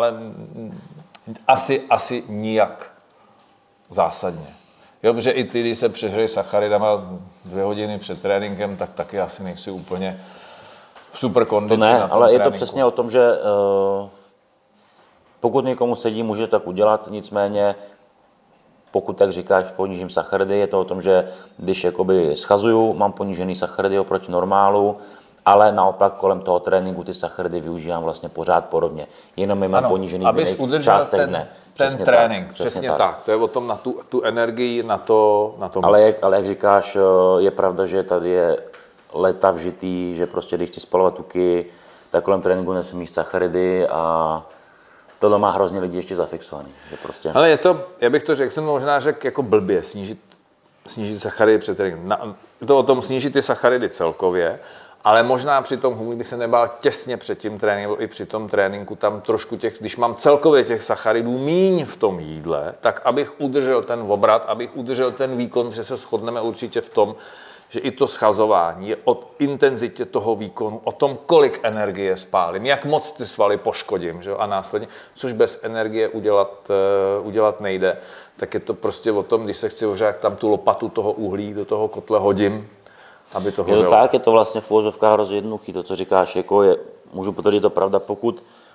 Speaker 2: asi nijak zásadně. Jo, protože i ty, když se přežrají sacharidama 2 hodiny před tréninkem, tak taky asi nejsi úplně v super kondici.
Speaker 1: To ne,
Speaker 2: na tom
Speaker 1: ale
Speaker 2: tréninku.
Speaker 1: je to přesně o tom, že pokud někomu sedí, může tak udělat, nicméně pokud tak říkáš, ponížím sacharidy, je to o tom, že když jakoby schazuju, mám ponížený sacharidy oproti normálu, ale naopak kolem toho tréninku ty sacharidy využívám vlastně pořád podobně. Jenom je mám ponížený v jiných částech dne.
Speaker 2: Ten trénink, přesně tak. To je o tom na tu energii, na to
Speaker 1: ale jak říkáš, je pravda, že tady je léta vžitý, že prostě když chci spalovat tuky, tak kolem tréninku nesmím jíst sacharidy a tohle má hrozně lidi ještě zafixovaný. Že prostě...
Speaker 2: Ale je to, já bych to řekl, jsem možná řekl jako blbě, snížit sacharidy před tréninkem. Je to o tom snížit ty sacharidy celkově, ale možná při tom humu bych se nebál těsně před tím tréninkem, nebo i při tom tréninku tam trošku když mám celkově těch sacharidů míň v tom jídle, tak abych udržel ten obrat, abych udržel ten výkon, že se shodneme určitě v tom, že i to schazování je o intenzitě toho výkonu, o tom, kolik energie spálím, jak moc ty svaly poškodím, že? A následně, což bez energie udělat nejde, tak je to prostě o tom, když se chci ohřát, tam tu lopatu toho uhlí do toho kotle hodím, aby to hořelo.
Speaker 1: Je to tak, je to vlastně v uvozovkách hrozně jednoduchý, to, co říkáš, jako můžu potvrdit, to pravda, pokud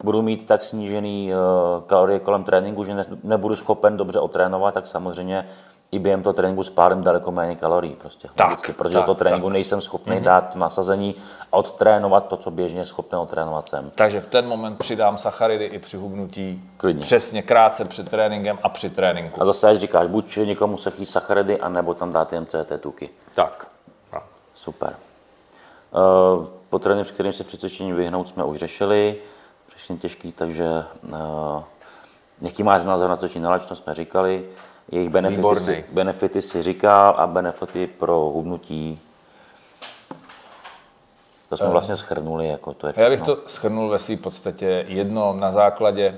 Speaker 1: budu mít tak snížený kalorie kolem tréninku, že nebudu schopen dobře otrénovat, tak samozřejmě i během toho tréninku spálím daleko méně kalorií prostě. Vždycky, protože do tréninku nejsem schopný dát nasazení a odtrénovat to, co běžně schopný odtrénovat jsem.
Speaker 2: Takže v ten moment přidám sacharidy i při hubnutí.
Speaker 1: Klidně.
Speaker 2: Přesně krátce před tréninkem a při tréninku.
Speaker 1: A zase, jak říkáš, buď někomu se chý sacharidy, anebo tam dát jen MCT tuky.
Speaker 2: Tak.
Speaker 1: Super. Po tréninku, při kterým se při cvičení vyhnout, jsme už řešili. Přesně těžký, takže jaký máš názor na cvičení na lačnost, jsme říkali. Jejich benefity si říkal a benefity pro hubnutí. To jsme vlastně shrnuli. Jako to je všechno.
Speaker 2: Já bych to shrnul ve své podstatě jedno na základě.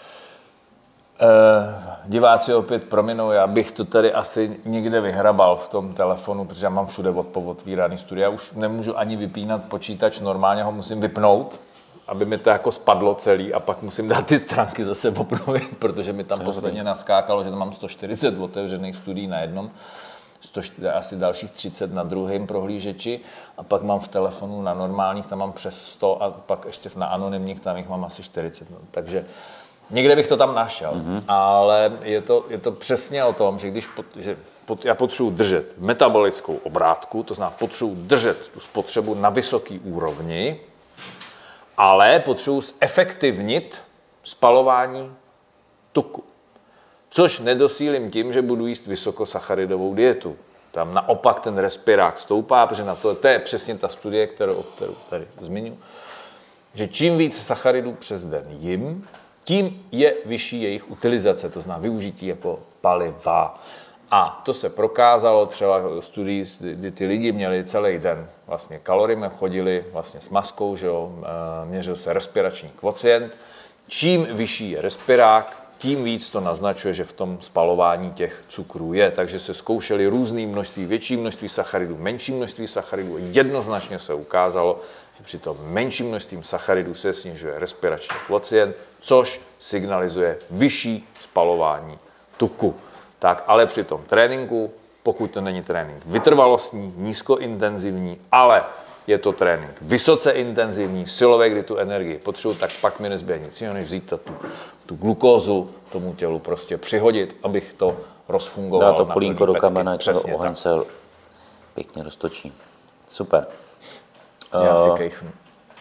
Speaker 2: Diváci opět prominou, já bych to tady asi někde vyhrabal v tom telefonu, protože já mám všude otvíraný studia. Já už nemůžu ani vypínat počítač, normálně ho musím vypnout, aby mi to jako spadlo celý a pak musím dát ty stránky zase obnovit, protože mi tam posledně naskákalo, že tam mám 140 otevřených studií na jednom, asi dalších 30 na druhém prohlížeči a pak mám v telefonu na normálních, tam mám přes 100 a pak ještě na anonymních, tam jich mám asi 40. No. Takže někde bych to tam našel, ale je to přesně o tom, že já potřebuji držet metabolickou obrátku, to znamená potřebuji držet tu spotřebu na vysoké úrovni, ale potřebuji zefektivnit spalování tuku. Což nedosílím tím, že budu jíst vysokosacharidovou dietu. Tam naopak ten respirák stoupá, protože na to je přesně ta studie, kterou tady zmiňuji, že čím víc sacharidů přes den jim, tím je vyšší jejich utilizace, to znamená využití jako paliva. A to se prokázalo třeba v studii, kdy ty lidi měli celý den vlastně kaloriem, chodili vlastně s maskou, že jo, měřil se respirační kvocient. Čím vyšší je respirák, tím víc to naznačuje, že v tom spalování těch cukrů je. Takže se zkoušeli různé množství, větší množství sacharidů, menší množství sacharidů. Jednoznačně se ukázalo, že při tom menším množstvím sacharidů se snižuje respirační kvocient, což signalizuje vyšší spalování tuku. Tak, ale při tom tréninku, pokud to není trénink vytrvalostní, nízkointenzivní, ale je to trénink vysoce intenzivní, silové, kdy tu energii potřebuji, tak pak mi nezbývá nic jiného, než vzít tu glukózu tomu tělu prostě přihodit, abych to rozfungoval.
Speaker 1: Dá to polínko do kamene, čeho oheň se pěkně roztočí. Super.
Speaker 2: Já si kejchnu.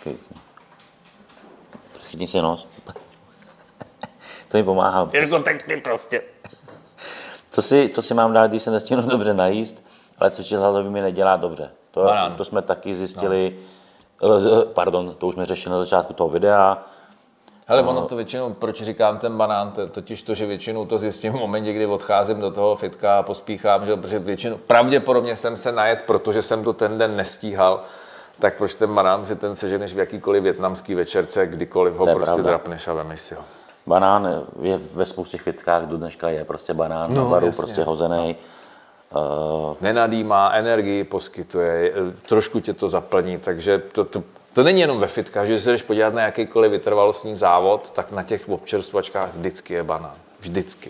Speaker 1: Chytni si nos. To mi pomáhá.
Speaker 2: Jirko, tak ty prostě.
Speaker 1: Co si mám dát, když se nestihnu dobře najíst, ale cvičit hladový mi nedělá dobře. To jsme taky zjistili, pardon, to už jsme řešili na začátku toho videa.
Speaker 2: Hele, ono to většinou, proč říkám ten banán, totiž to, že většinou to zjistím v momentě, kdy odcházím do toho fitka a pospíchám, že, protože většinou, pravděpodobně jsem se najet, protože jsem to ten den nestíhal, tak proč ten banán, že ten seženeš v jakýkoliv vietnamský večerce, kdykoliv ho prostě drapneš a vemeš si ho.
Speaker 1: Banán je ve spoustě fitkách, do dneška je prostě banán, na baru prostě hozený.
Speaker 2: Nenadýmá, energii poskytuje, trošku tě to zaplní, takže to není jenom ve fitkách, že když se jdeš podívat na jakýkoliv vytrvalostní závod, tak na těch občerstvačkách vždycky je banán. Vždycky.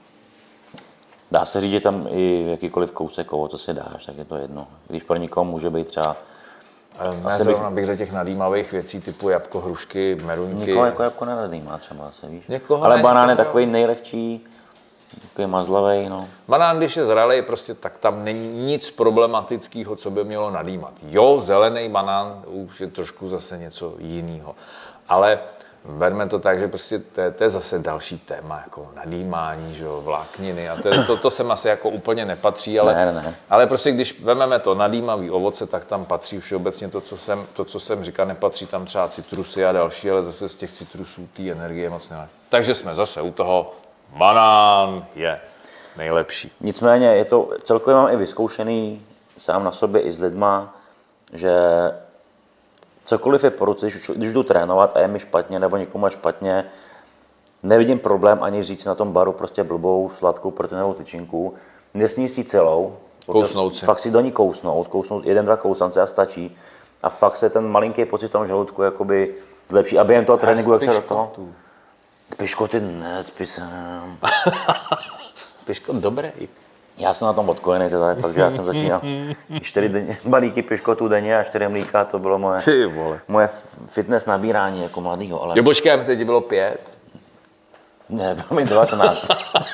Speaker 1: Dá se říct, že tam i jakýkoliv kousek, co si dáš, tak je to jedno. Když pro někoho může být třeba...
Speaker 2: Já bych do těch nadýmavých věcí typu jabko, hrušky, meruňky.
Speaker 1: Někoho jako jabko nenadýmá třeba, se víš. Ale banán je takový nejlehčí, takový mazlavej, no.
Speaker 2: Banán, když je zralej, prostě, tak tam není nic problematického, co by mělo nadýmat. Jo, zelený banán už je trošku zase něco jiného. Ale berme to tak, že prostě to je zase další téma, jako nadýmání, že jo, vlákniny a to sem asi jako úplně nepatří, ale,
Speaker 1: ne.
Speaker 2: Ale prostě když vezmeme to nadýmavý ovoce, tak tam patří všeobecně to, co jsem říkal, nepatří tam třeba citrusy a další, ale zase z těch citrusů té energie moc ne. Takže jsme zase u toho, banán je nejlepší.
Speaker 1: Nicméně je to, celkově mám i vyzkoušený sám na sobě i s lidma, že cokoliv je po ruce, když jdu trénovat a je mi špatně nebo někomu je špatně, nevidím problém ani říct si na tom baru prostě blbou, sladkou proteinovou tyčinku, nesníst si celou,
Speaker 2: kousnout si.
Speaker 1: Fakt si do ní kousnout 1-2 kousance a stačí. A fakt se ten malinký pocit v tom žaludku jakoby zlepší. A během toho tréninku, jak se do toho... Piškoty ne,
Speaker 2: Piškot dobrý.
Speaker 1: Já jsem na tom odkojený, takže já jsem začínal 4 balíky piškotů denně a 4 mlíka, to bylo moje fitness nabírání jako mladýho. Ale...
Speaker 2: Jo, počkej, já myslím, že ti bylo 5.
Speaker 1: Ne, bylo mi 19.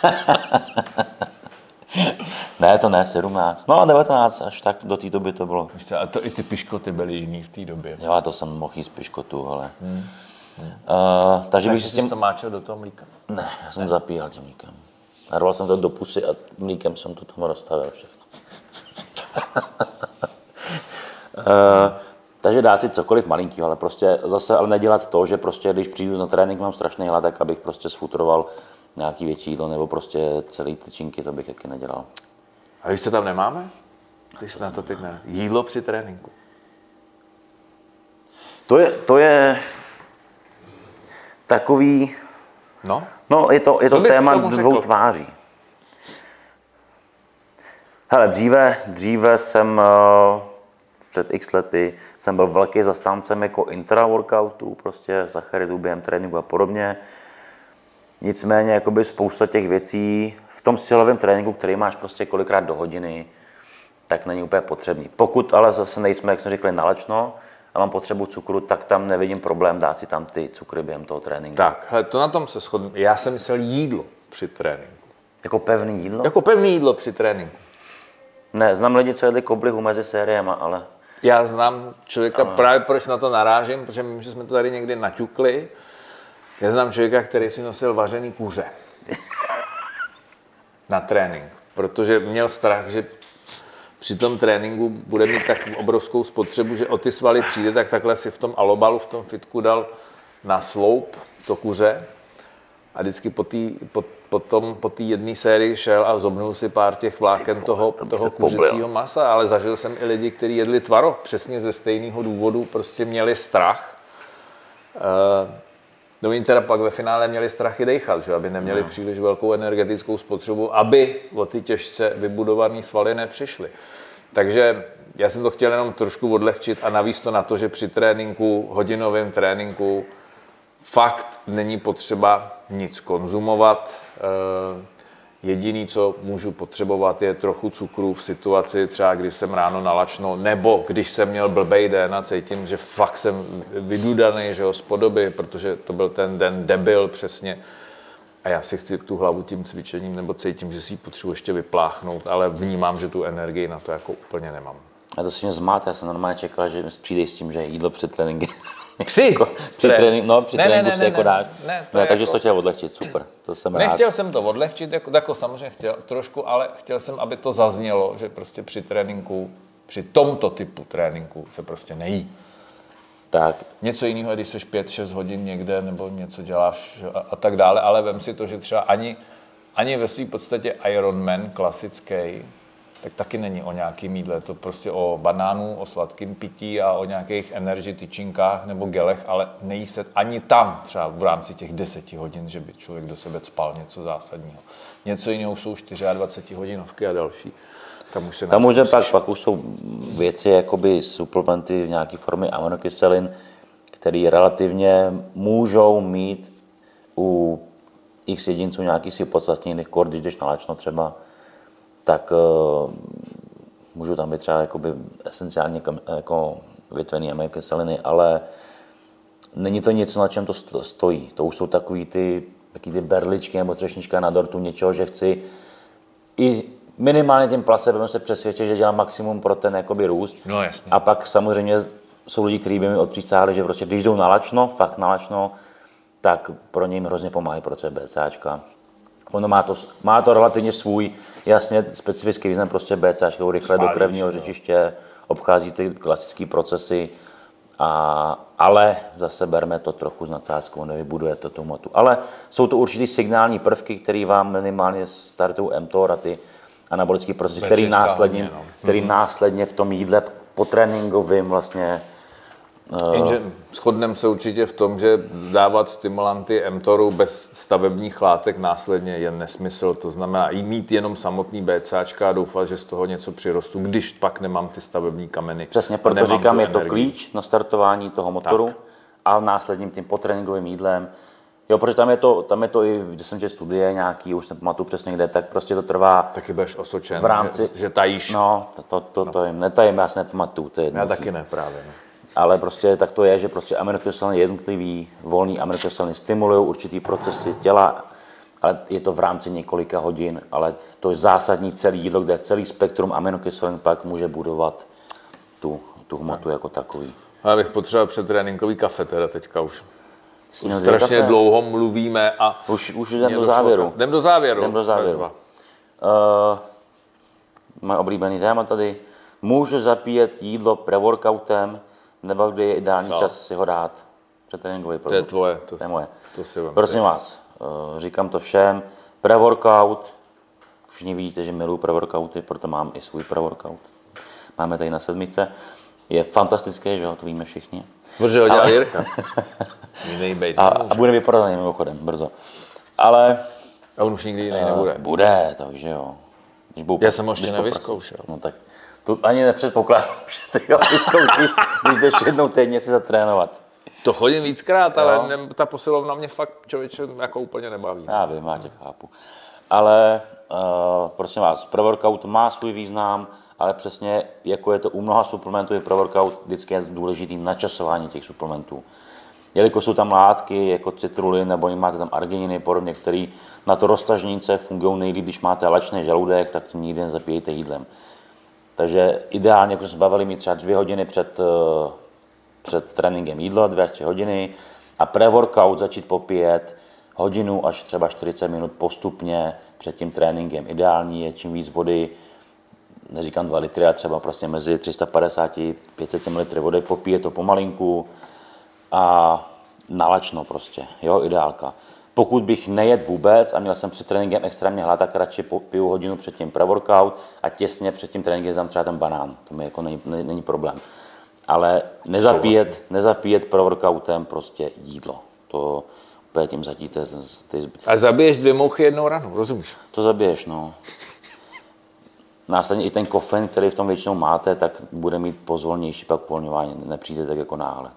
Speaker 1: Ne, to ne, 17. No a 19, až tak do té doby to bylo.
Speaker 2: A to i ty piškoty byly jiný v té době.
Speaker 1: Jo, a to jsem mohl jíst piškotu, ale... Takže bych si s tím...
Speaker 2: to máčel do toho mlíka?
Speaker 1: Ne, já jsem zapíjel tím mlíkem. Narval jsem to do pusy a mlíkem jsem to tam rozstavil všechno. Takže dát si cokoliv malinkýho, ale prostě zase ale nedělat to, že prostě když přijdu na trénink, mám strašný hlad, tak abych prostě sfutroval nějaký větší jídlo nebo prostě celý tyčinky, to bych taky nedělal.
Speaker 2: A když to tam nemáme? Když na to teď ne. Jídlo při tréninku.
Speaker 1: To je takový... No, je to téma 2 tváří. Hele, dříve jsem před x lety jsem byl velký zastáncem jako intra-workoutů, prostě sacharidů během tréninku a podobně. Nicméně jakoby spousta těch věcí v tom silovém tréninku, který máš prostě kolikrát do hodiny, tak není úplně potřebný. Pokud ale zase nejsme, jak jsme řekli, nalačno a mám potřebu cukru, tak tam nevidím problém dát si tam ty cukry během toho tréninku.
Speaker 2: Tak, hele, to na tom se shodnu. Já jsem myslel jídlo při tréninku.
Speaker 1: Jako pevný jídlo?
Speaker 2: Jako pevný jídlo při tréninku.
Speaker 1: Ne, znám lidi, co jedli koblihu mezi sériema, ale...
Speaker 2: Já znám člověka, právě proč na to narážím, protože my jsme to tady někdy naťukli. Já znám člověka, který si nosil vařený kuře na trénink, protože měl strach, že při tom tréninku bude mít tak obrovskou spotřebu, že o ty svaly přijde, tak takhle si v tom alobalu, v tom fitku dal na sloup to kuře a vždycky po té jedné sérii šel a zobnul si pár těch vláken toho kuřecího masa, ale zažil jsem i lidi, kteří jedli tvaroh přesně ze stejného důvodu, prostě měli strach. No oni teda pak ve finále měli strach i dejchat, že? Aby neměli příliš velkou energetickou spotřebu, aby o ty těžce vybudované svaly nepřišly. Takže já jsem to chtěl jenom trošku odlehčit a navíc to na to, že při tréninku, hodinovém tréninku, fakt není potřeba nic konzumovat. Jediný, co můžu potřebovat, je trochu cukru v situaci, třeba když jsem ráno nalačno, nebo když jsem měl blbej den a cítím, že fakt jsem vydudaný, že jo, z podoby, protože to byl ten den debil přesně. A já si chci tu hlavu tím cvičením, nebo cítím, že si ji potřebuji ještě vypláchnout, ale vnímám, že tu energii na to jako úplně nemám.
Speaker 1: A to si mě zmát, já jsem normálně čekal, že přijde s tím, že jídlo před tréninkem.
Speaker 2: Při
Speaker 1: tréninku si jako dáš. Takže
Speaker 2: jako...
Speaker 1: jsi to chtěl odlehčit, super. To jsem
Speaker 2: Nechtěl jsem to odlehčit, jako samozřejmě chtěl trošku, ale chtěl jsem, aby to zaznělo, že prostě při tréninku, při tomto typu tréninku se prostě nejí.
Speaker 1: Tak.
Speaker 2: Něco jiného, když jsi 5-6 hodin někde nebo něco děláš a tak dále, ale vem si to, že třeba ani ve své podstatě Ironman klasický, tak taky není o nějakým jídle, je to prostě o banánu, o sladkém pití a o nějakých energy tyčinkách nebo gelech, ale nejí se ani tam třeba v rámci těch 10 hodin, že by člověk do sebe spal něco zásadního. Něco jiného jsou 24 hodinovky a další. Tam
Speaker 1: už pak už jsou věci, jakoby suplementy v nějaké formě aminokyselin, které relativně můžou mít u x jedinců nějaký si podstatnější kor, když jdeš nalačno třeba, tak můžou tam být třeba jakoby esenciálně jako větvený aminokyseliny, ale není to něco, na čem to stojí. To už jsou takový ty berličky nebo třešnička na dortu něčeho, že chci i minimálně tím placebem se přesvědčit, že dělám maximum pro ten jakoby růst.
Speaker 2: No, jasně.
Speaker 1: A pak samozřejmě jsou lidi, kteří by mi odpřísáhli, že prostě když jdou nalačno, fakt nalačno, tak pro ně jim hrozně pomáhají pro BCAčka. Ono má to relativně svůj jasně specifický význam, prostě BCAčka rychle do krevního řečiště, obchází ty klasické procesy, ale zase berme to trochu s nadsázkou, nevybuduje to tu hmotu. Ale jsou to určitý signální prvky, které vám minimálně startují mTOR a ty anabolické procesy, který následně v tom jídle po tréninkovým vlastně...
Speaker 2: Jenže shodneme se určitě v tom, že dávat stimulanty mTORu bez stavebních látek následně je nesmysl. To znamená i mít jenom samotný BCAčka a doufat, že z toho něco přirostu, když pak nemám ty stavební kameny.
Speaker 1: Přesně, proto říkám, je to klíč na startování toho motoru tak. A následním tím potréninkovým jídlem Jo, protože tam je to i, když jsem četl studie nějaký, už nepamatuju přesně kde, tak prostě to trvá.
Speaker 2: Taky budeš osočen,
Speaker 1: v rámci,
Speaker 2: že tajíš.
Speaker 1: No, to jim netajím, já si nepamatuju, to je
Speaker 2: Já
Speaker 1: jednoduchý.
Speaker 2: taky ne právě. No.
Speaker 1: Ale prostě tak to je, že prostě aminokyseliny jednotlivý, volný aminokyseliny stimulují určitý procesy těla, ale je to v rámci několika hodin, ale to je zásadní celé jídlo, kde celý spektrum aminokyselin pak může budovat tu hmotu jako takový.
Speaker 2: Já bych potřeboval předtréninkový kafe teda teďka už.
Speaker 1: Strašně
Speaker 2: Strašně dlouho mluvíme a...
Speaker 1: Už jdem do závěru.
Speaker 2: Jdem do závěru.
Speaker 1: Jdem do závěru. Moje oblíbený téma tady. Můžu zapíjet jídlo pre-workoutem, nebo kdy je ideální čas si ho dát předtréninkový produkt?
Speaker 2: To je tvoje.
Speaker 1: To je moje.
Speaker 2: To si vám
Speaker 1: Prosím vás, říkám to všem. Pre-workout, všichni vidíte, že miluji pre-workouty, proto mám i svůj pre-workout. Máme tady na 7. Je fantastický, že jo, to víme všichni.
Speaker 2: Protože ho dělá Jirka.
Speaker 1: A bude vyprodaný mimochodem brzo. Ale...
Speaker 2: A on už nikdy jiný nebude.
Speaker 1: Bude, takže jo.
Speaker 2: Já jsem ho ještě nevyzkoušel.
Speaker 1: No tak to ani nepředpokládám, že ty ho vyzkoušíš, když jdeš jednou týdně si zatrénovat.
Speaker 2: To chodím víckrát, ale ta posilovna mě fakt člověče jako úplně nebaví.
Speaker 1: Já vím, já tě chápu. Ale prosím vás, pre-workout má svůj význam, ale přesně jako je to u mnoha suplementů, je pre-workout vždycky je důležitý načasování těch suplementů. Jelikož jsou tam látky jako citrulin nebo máte tam argininy podobně, které na to roztažnice fungují nejlíp, když máte lačný žaludek, tak to nikdy nezapijejte jídlem. Takže ideálně, jako jsme se bavili, mít třeba 2 hodiny před tréninkem jídlo, 2 až 3 hodiny a pre-workout začít popíjet hodinu až třeba 40 minut postupně před tím tréninkem. Ideální je čím víc vody, neříkám 2 litry, a třeba prostě mezi 350 a 500 ml vody, popíje to pomalinku a nalačno prostě, jo, ideálka. Pokud bych nejedl vůbec a měl jsem před tréninkem extrémně hlad, tak radši piju hodinu před tím pre-workout a těsně před tím tréninkem dám třeba ten banán, to mi jako není problém. Ale nezapíjet pre-workoutem prostě jídlo, to úplně tím zatíte.
Speaker 2: A zabiješ 2 mouchy jednou ranou, rozumíš?
Speaker 1: To zabiješ, no. Následně i ten kofein, který v tom většinou máte, tak bude mít pozvolnější pak uvolňování, nepřijde tak jako náhle,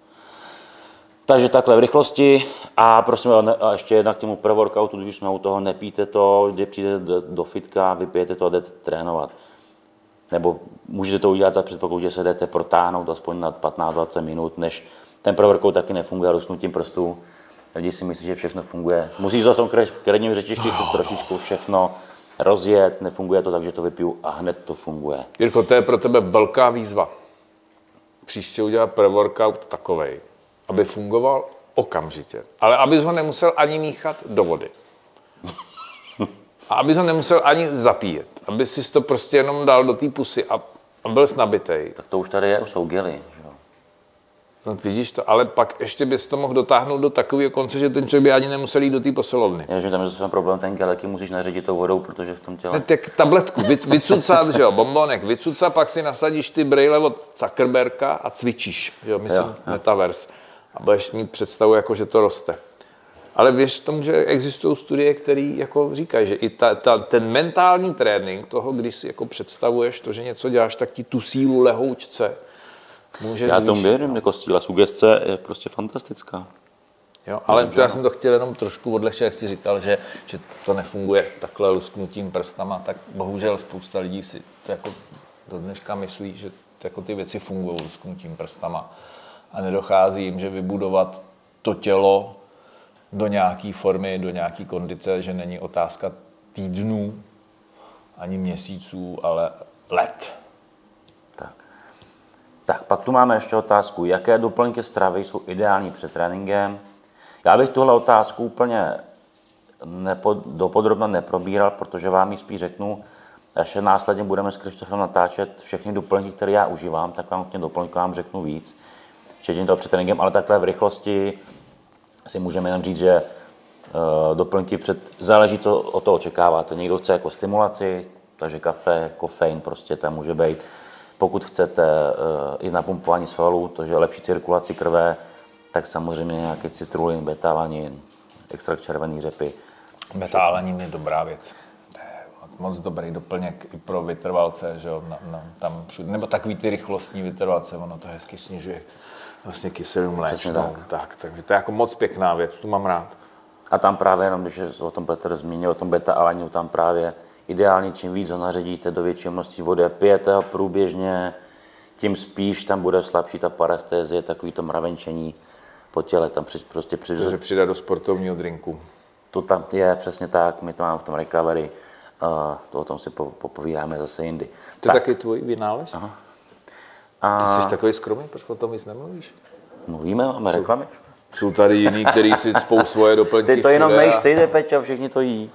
Speaker 1: takže takhle v rychlosti a prosím a ještě jednak k tomu pre-workoutu, když jsme u toho, nepijte to, když přijdete do fitka, vypijete to a jdete trénovat. Nebo můžete to udělat za předpokladu, že se jdete protáhnout aspoň na 15-20 minut, než ten pre-workout taky nefunguje lusknutím prstů. Lidi si myslí, že všechno funguje. Musíte to v krajním řečišti si trošičku všechno rozjet, nefunguje to tak, že to vypiju a hned to funguje.
Speaker 2: Jirko, to je pro tebe velká výzva. Příště udělat pre-workout takovej, aby fungoval okamžitě, ale abys ho nemusel ani míchat do vody. A abys ho nemusel ani zapíjet. Aby si to prostě jenom dal do té pusy a byl nabitej.
Speaker 1: Tak to už tady už jsou gely, že jo?
Speaker 2: No, vidíš to, ale pak ještě bys to mohl dotáhnout do takového konce, že ten člověk by ani nemusel jít do té posilovny.
Speaker 1: Ježe, tam je zase problém, ten gel, jaký musíš naředit tou vodou, protože v tom těle...
Speaker 2: Ne, tak tabletku vycucat, že jo, bombonek vycucat, pak si nasadíš ty brejle od Zuckerberga a cvičíš, jo, myslím, metaverse. A budeš mít představu, jako, že to roste. Ale věř tomu, že existují studie, které jako říkají, že i ten mentální trénink toho, když si jako představuješ to, že něco děláš, tak ti tu sílu lehoučce může
Speaker 1: Já tomu věřím, jako síla sugestce je prostě fantastická.
Speaker 2: Jo, ale já jsem to chtěl jenom trošku odlehčit, jak jsi říkal, že to nefunguje takhle lusknutím prstama, tak bohužel spousta lidí si to jako do dneška myslí, že jako ty věci fungují lusknutím prstama a nedochází jim, že vybudovat to tělo do nějaké formy, do nějaké kondice, že není otázka týdnů ani měsíců, ale let.
Speaker 1: Tak, pak tu máme ještě otázku, jaké doplňky stravy jsou ideální před tréninkem. Já bych tuhle otázku úplně dopodrobna neprobíral, protože vám ji spíš řeknu, až následně budeme s Krištofem natáčet všechny doplňky, které já užívám, tak vám k těm doplňkám řeknu víc, včetně toho před tréninkem, ale takhle v rychlosti si můžeme jen říct, že doplňky záleží, co od toho očekáváte. Někdo chce jako stimulaci, takže kafe, kofein prostě tam může být. Pokud chcete i napumpování svalů, to je lepší cirkulaci krve, tak samozřejmě nějaký citrulin, betalanin, extrakt červené řepy.
Speaker 2: Betalanin je dobrá věc. To je moc dobrý doplněk i pro vytrvalce, že jo, nebo takový ty rychlostní vytrvalce, ono to hezky snižuje vlastně kyselinu mléčnou. Tak, takže to je jako moc pěkná věc, tu mám rád.
Speaker 1: A tam právě jenom, když se o tom Petr zmínil, o tom beta-alaninu, tam právě ideálně čím víc ho naředíte do většího množství vody a pijete ho průběžně, tím spíš tam bude slabší ta parestézie, takový to mravenčení po těle. Tam prostě
Speaker 2: Cože přidat do sportovního drinku.
Speaker 1: To tam je přesně tak, my to máme v tom recovery, to o tom si popovídáme zase jindy.
Speaker 2: To je taky tvůj vynález? Aha. Ty jsi takový skromný, proč o tom nic nemluvíš?
Speaker 1: Mluvíme, máme reklamy.
Speaker 2: Jsou tady jiní, kteří si cpou svoje doplňky.
Speaker 1: Ty to jenom nejíš, ty jde, Peťo, všichni to jí.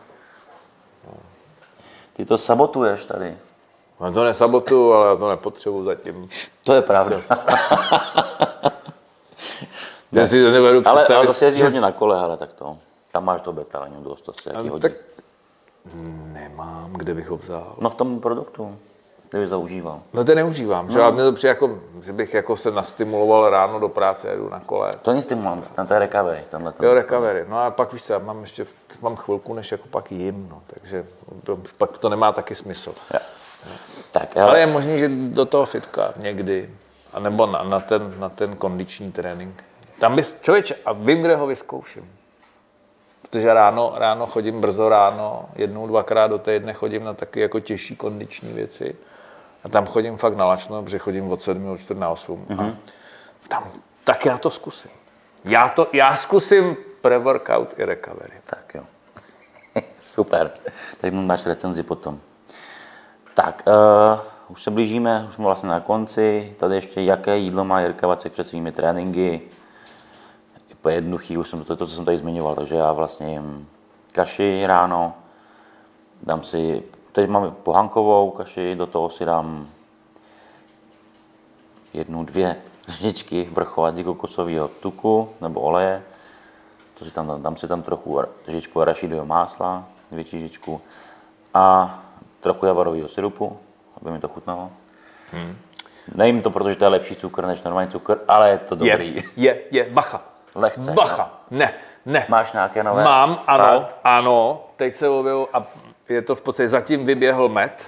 Speaker 1: Ty to sabotuješ tady.
Speaker 2: Já to nesabotuju, ale já to nepotřebuji zatím.
Speaker 1: To je pravda.
Speaker 2: Já si to nevedu představit.
Speaker 1: Ale zase jezdí hodně na kole, ale tak to. Tam máš to beta-alaninu dost asi, jaký hodně.
Speaker 2: Tak nemám, kde bych ho vzal.
Speaker 1: No v tom produktu, kde bys zaužíval.
Speaker 2: No to neužívám, že? Mně to přijde jako, že bych jako se nastimuloval ráno do práce, jedu na kole.
Speaker 1: To není stimulant, to je recovery.
Speaker 2: Jo, recovery. No a pak víš co, já mám chvilku, než jako pak jim, no, takže pak to nemá taky smysl.
Speaker 1: Ja. Tak,
Speaker 2: ale je možný, že do toho fitka někdy, anebo na ten kondiční trénink. Tam bys, člověče, a vím, kde ho vyzkouším. Protože ráno chodím brzo ráno, 1-2krát do týdne chodím na taky jako těžší kondiční věci. A tam chodím fakt nalačno, protože chodím od 7 do 4 na 8. Mm-hmm. Tak já to zkusím. Já zkusím pre-workout i recovery.
Speaker 1: Tak jo. Super. Tak máš recenzi potom. Tak, už se blížíme, už jsme vlastně na konci. Tady ještě, jaké jídlo má Jirka Vacek před svými tréninky. Je jednoduchý, už jsem to, co jsem tady zmiňoval, takže já vlastně jim kaši ráno, dám si, teď mám pohankovou kaši, do toho si dám 1-2 lžičky vrchovatí kokosového tuku nebo oleje, to si tam, dám si tam trochu lžičku arašidového másla, větší lžičku a trochu javarového syrupu, aby mi to chutnalo. Nejím to, protože to je lepší cukr než normální cukr, ale je to dobrý.
Speaker 2: Bacha.
Speaker 1: Lehce.
Speaker 2: Bacha, ne.
Speaker 1: Máš nějaké nové?
Speaker 2: Mám, ano, teď se objevil a je to v podstatě, zatím vyběhl med,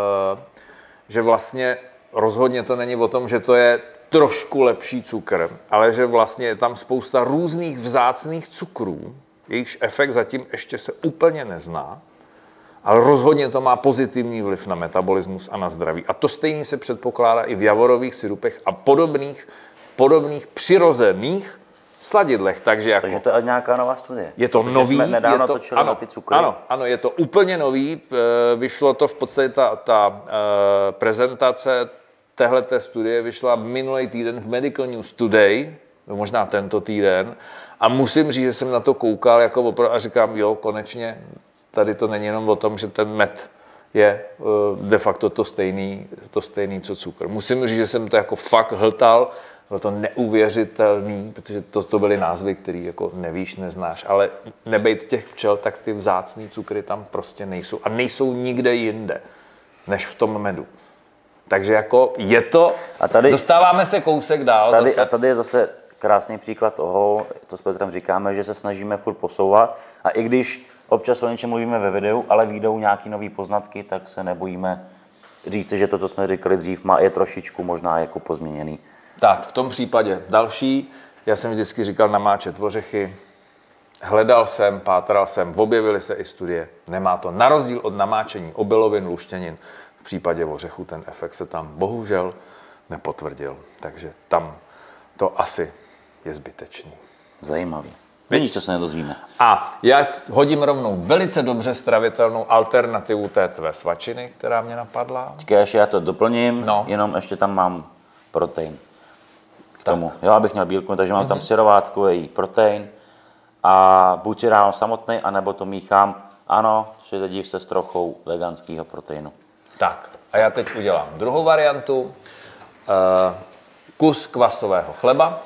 Speaker 2: že vlastně rozhodně to není o tom, že to je trošku lepší cukr, ale že vlastně je tam spousta různých vzácných cukrů, jejichž efekt zatím ještě se úplně nezná, ale rozhodně to má pozitivní vliv na metabolismus a na zdraví. A to stejně se předpokládá i v javorových syrupech a podobných přirozených sladidlech, takže
Speaker 1: to je nějaká nová studie.
Speaker 2: Je to nový,
Speaker 1: jsme nedávno točili na ty cukry.
Speaker 2: Ano, je to úplně nový, vyšlo to v podstatě ta prezentace téhleté studie vyšla minulý týden v Medical News Today, možná tento týden, a musím říct, že jsem na to koukal jako opravdu a říkám, jo, konečně, tady to není jenom o tom, že ten med je de facto to stejný, co cukr. Musím říct, že jsem to jako fakt hltal, bylo to neuvěřitelný, protože to byly názvy, které jako nevíš, neznáš, ale nebejt těch včel, tak ty vzácný cukry tam prostě nejsou a nejsou nikde jinde, než v tom medu. Takže jako je to, a tady, dostáváme se kousek dál.
Speaker 1: A tady je zase krásný příklad toho, to s Petrem říkáme, že se snažíme furt posouvat a i když občas o něčem mluvíme ve videu, ale vyjdou nějaký nový poznatky, tak se nebojíme říci, že to, co jsme říkali dřív, je trošičku možná jako pozměněný.
Speaker 2: Tak, v tom případě další, já jsem vždycky říkal namáčet ořechy, hledal jsem, pátral jsem, objevily se i studie, nemá to, na rozdíl od namáčení obilovin, luštěnin, v případě ořechu ten efekt se tam bohužel nepotvrdil, takže tam to asi je zbytečný.
Speaker 1: Zajímavý. Vidíš, co se nedozvíme.
Speaker 2: A já hodím rovnou velice dobře stravitelnou alternativu té tvé svačiny, která mě napadla.
Speaker 1: Ještě já to doplním, jenom ještě tam mám protein. K tomu. Jo, abych měl bílku, takže mám tam syrovátkový protein a buď si dávám samotný, anebo to míchám. Ano, div se s trochou veganského proteinu.
Speaker 2: Tak, a já teď udělám druhou variantu. Kus kvasového chleba.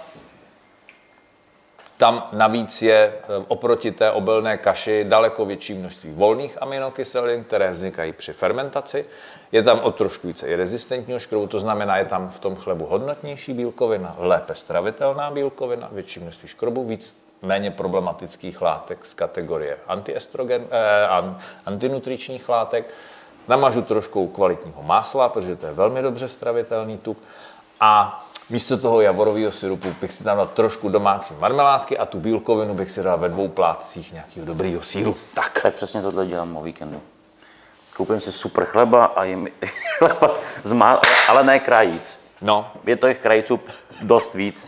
Speaker 2: Tam navíc je oproti té obilné kaši daleko větší množství volných aminokyselin, které vznikají při fermentaci. Je tam o trošku více i rezistentního škrobu, to znamená, je tam v tom chlebu hodnotnější bílkovina, lépe stravitelná bílkovina, větší množství škrobu, méně problematických látek z kategorie antinutričních látek. Namažu trošku kvalitního másla, protože to je velmi dobře stravitelný tuk. A Místo toho javorového syrupu bych si tam dal trošku domácí marmeládky a tu bílkovinu bych si dal ve 2 plátcích nějakého dobrýho sýru.
Speaker 1: Tak přesně tohle dělám o víkendu. Koupím si super chleba a jim chleba ale ne krajíc.
Speaker 2: No.
Speaker 1: Je to jich krajíců dost víc.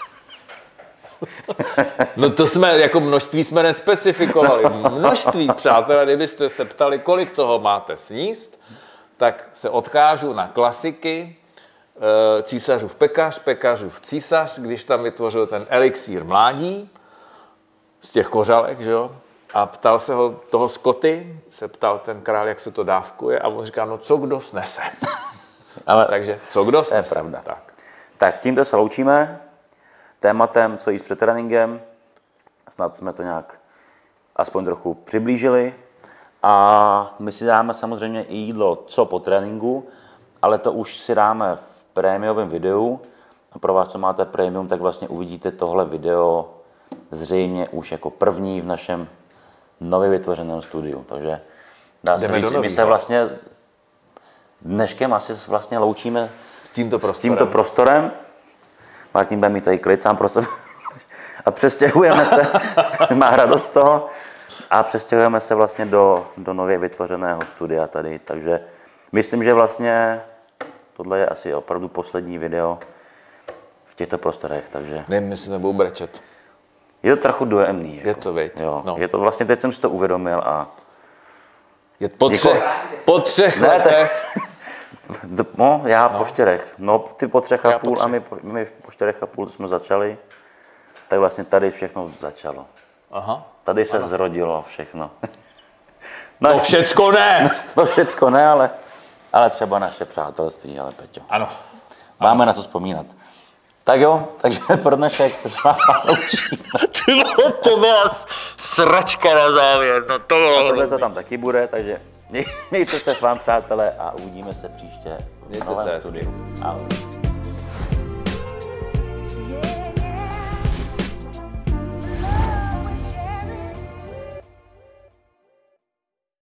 Speaker 2: No to jsme, jako množství jsme nespecifikovali. Množství, přátelé, kdybyste se ptali, kolik toho máte sníst, tak se odkážu na klasiky. Císařův pekař, pekařův císař, když tam vytvořil ten elixír mládí z těch kořalek, že jo? A ptal se ho toho Scotty, se ptal ten král, jak se to dávkuje, a on říká, no co kdo snese.
Speaker 1: Ale
Speaker 2: takže co kdo snese.
Speaker 1: To je pravda. Tak tímto se loučíme tématem, co jíst před tréninkem. Snad jsme to nějak aspoň trochu přiblížili. A my si dáme samozřejmě i jídlo, co po tréninku, ale to už si dáme v prémiovém videu. A pro vás, co máte prémium, tak vlastně uvidíte tohle video zřejmě už jako první v našem nově vytvořeném studiu. Takže dá se říct, my se vlastně dneškem asi vlastně loučíme
Speaker 2: s tímto
Speaker 1: prostorem. Martin bude mít tady klid sám pro sebe. A přestěhujeme se, má radost z toho, a přestěhujeme se vlastně do nově vytvořeného studia tady. Takže myslím, že vlastně tohle je asi opravdu poslední video v těchto prostorech. Takže
Speaker 2: nevím, jestli nebudou brečet.
Speaker 1: je to trochu dojemný.
Speaker 2: Je to, viď?
Speaker 1: Jo,
Speaker 2: no.
Speaker 1: Je to vlastně, teď jsem si to uvědomil a...
Speaker 2: Je po třech letech.
Speaker 1: No, já po 4. No, ty po 3,5 a my po 4,5 jsme začali. Tak vlastně tady všechno začalo.
Speaker 2: Aha.
Speaker 1: Tady se zrodilo všechno.
Speaker 2: No všecko ne!
Speaker 1: No všecko ne, ale třeba naše přátelství, ale Peťo.
Speaker 2: Ano.
Speaker 1: Máme na to vzpomínat. Tak jo, takže pro dnešek se s váma loučíme.
Speaker 2: To byla sračka na závěr. No to bylo.
Speaker 1: Tohle to tam taky bude, takže mějte se vám, přátelé, a uvidíme se příště v novém studiu. Ahoj.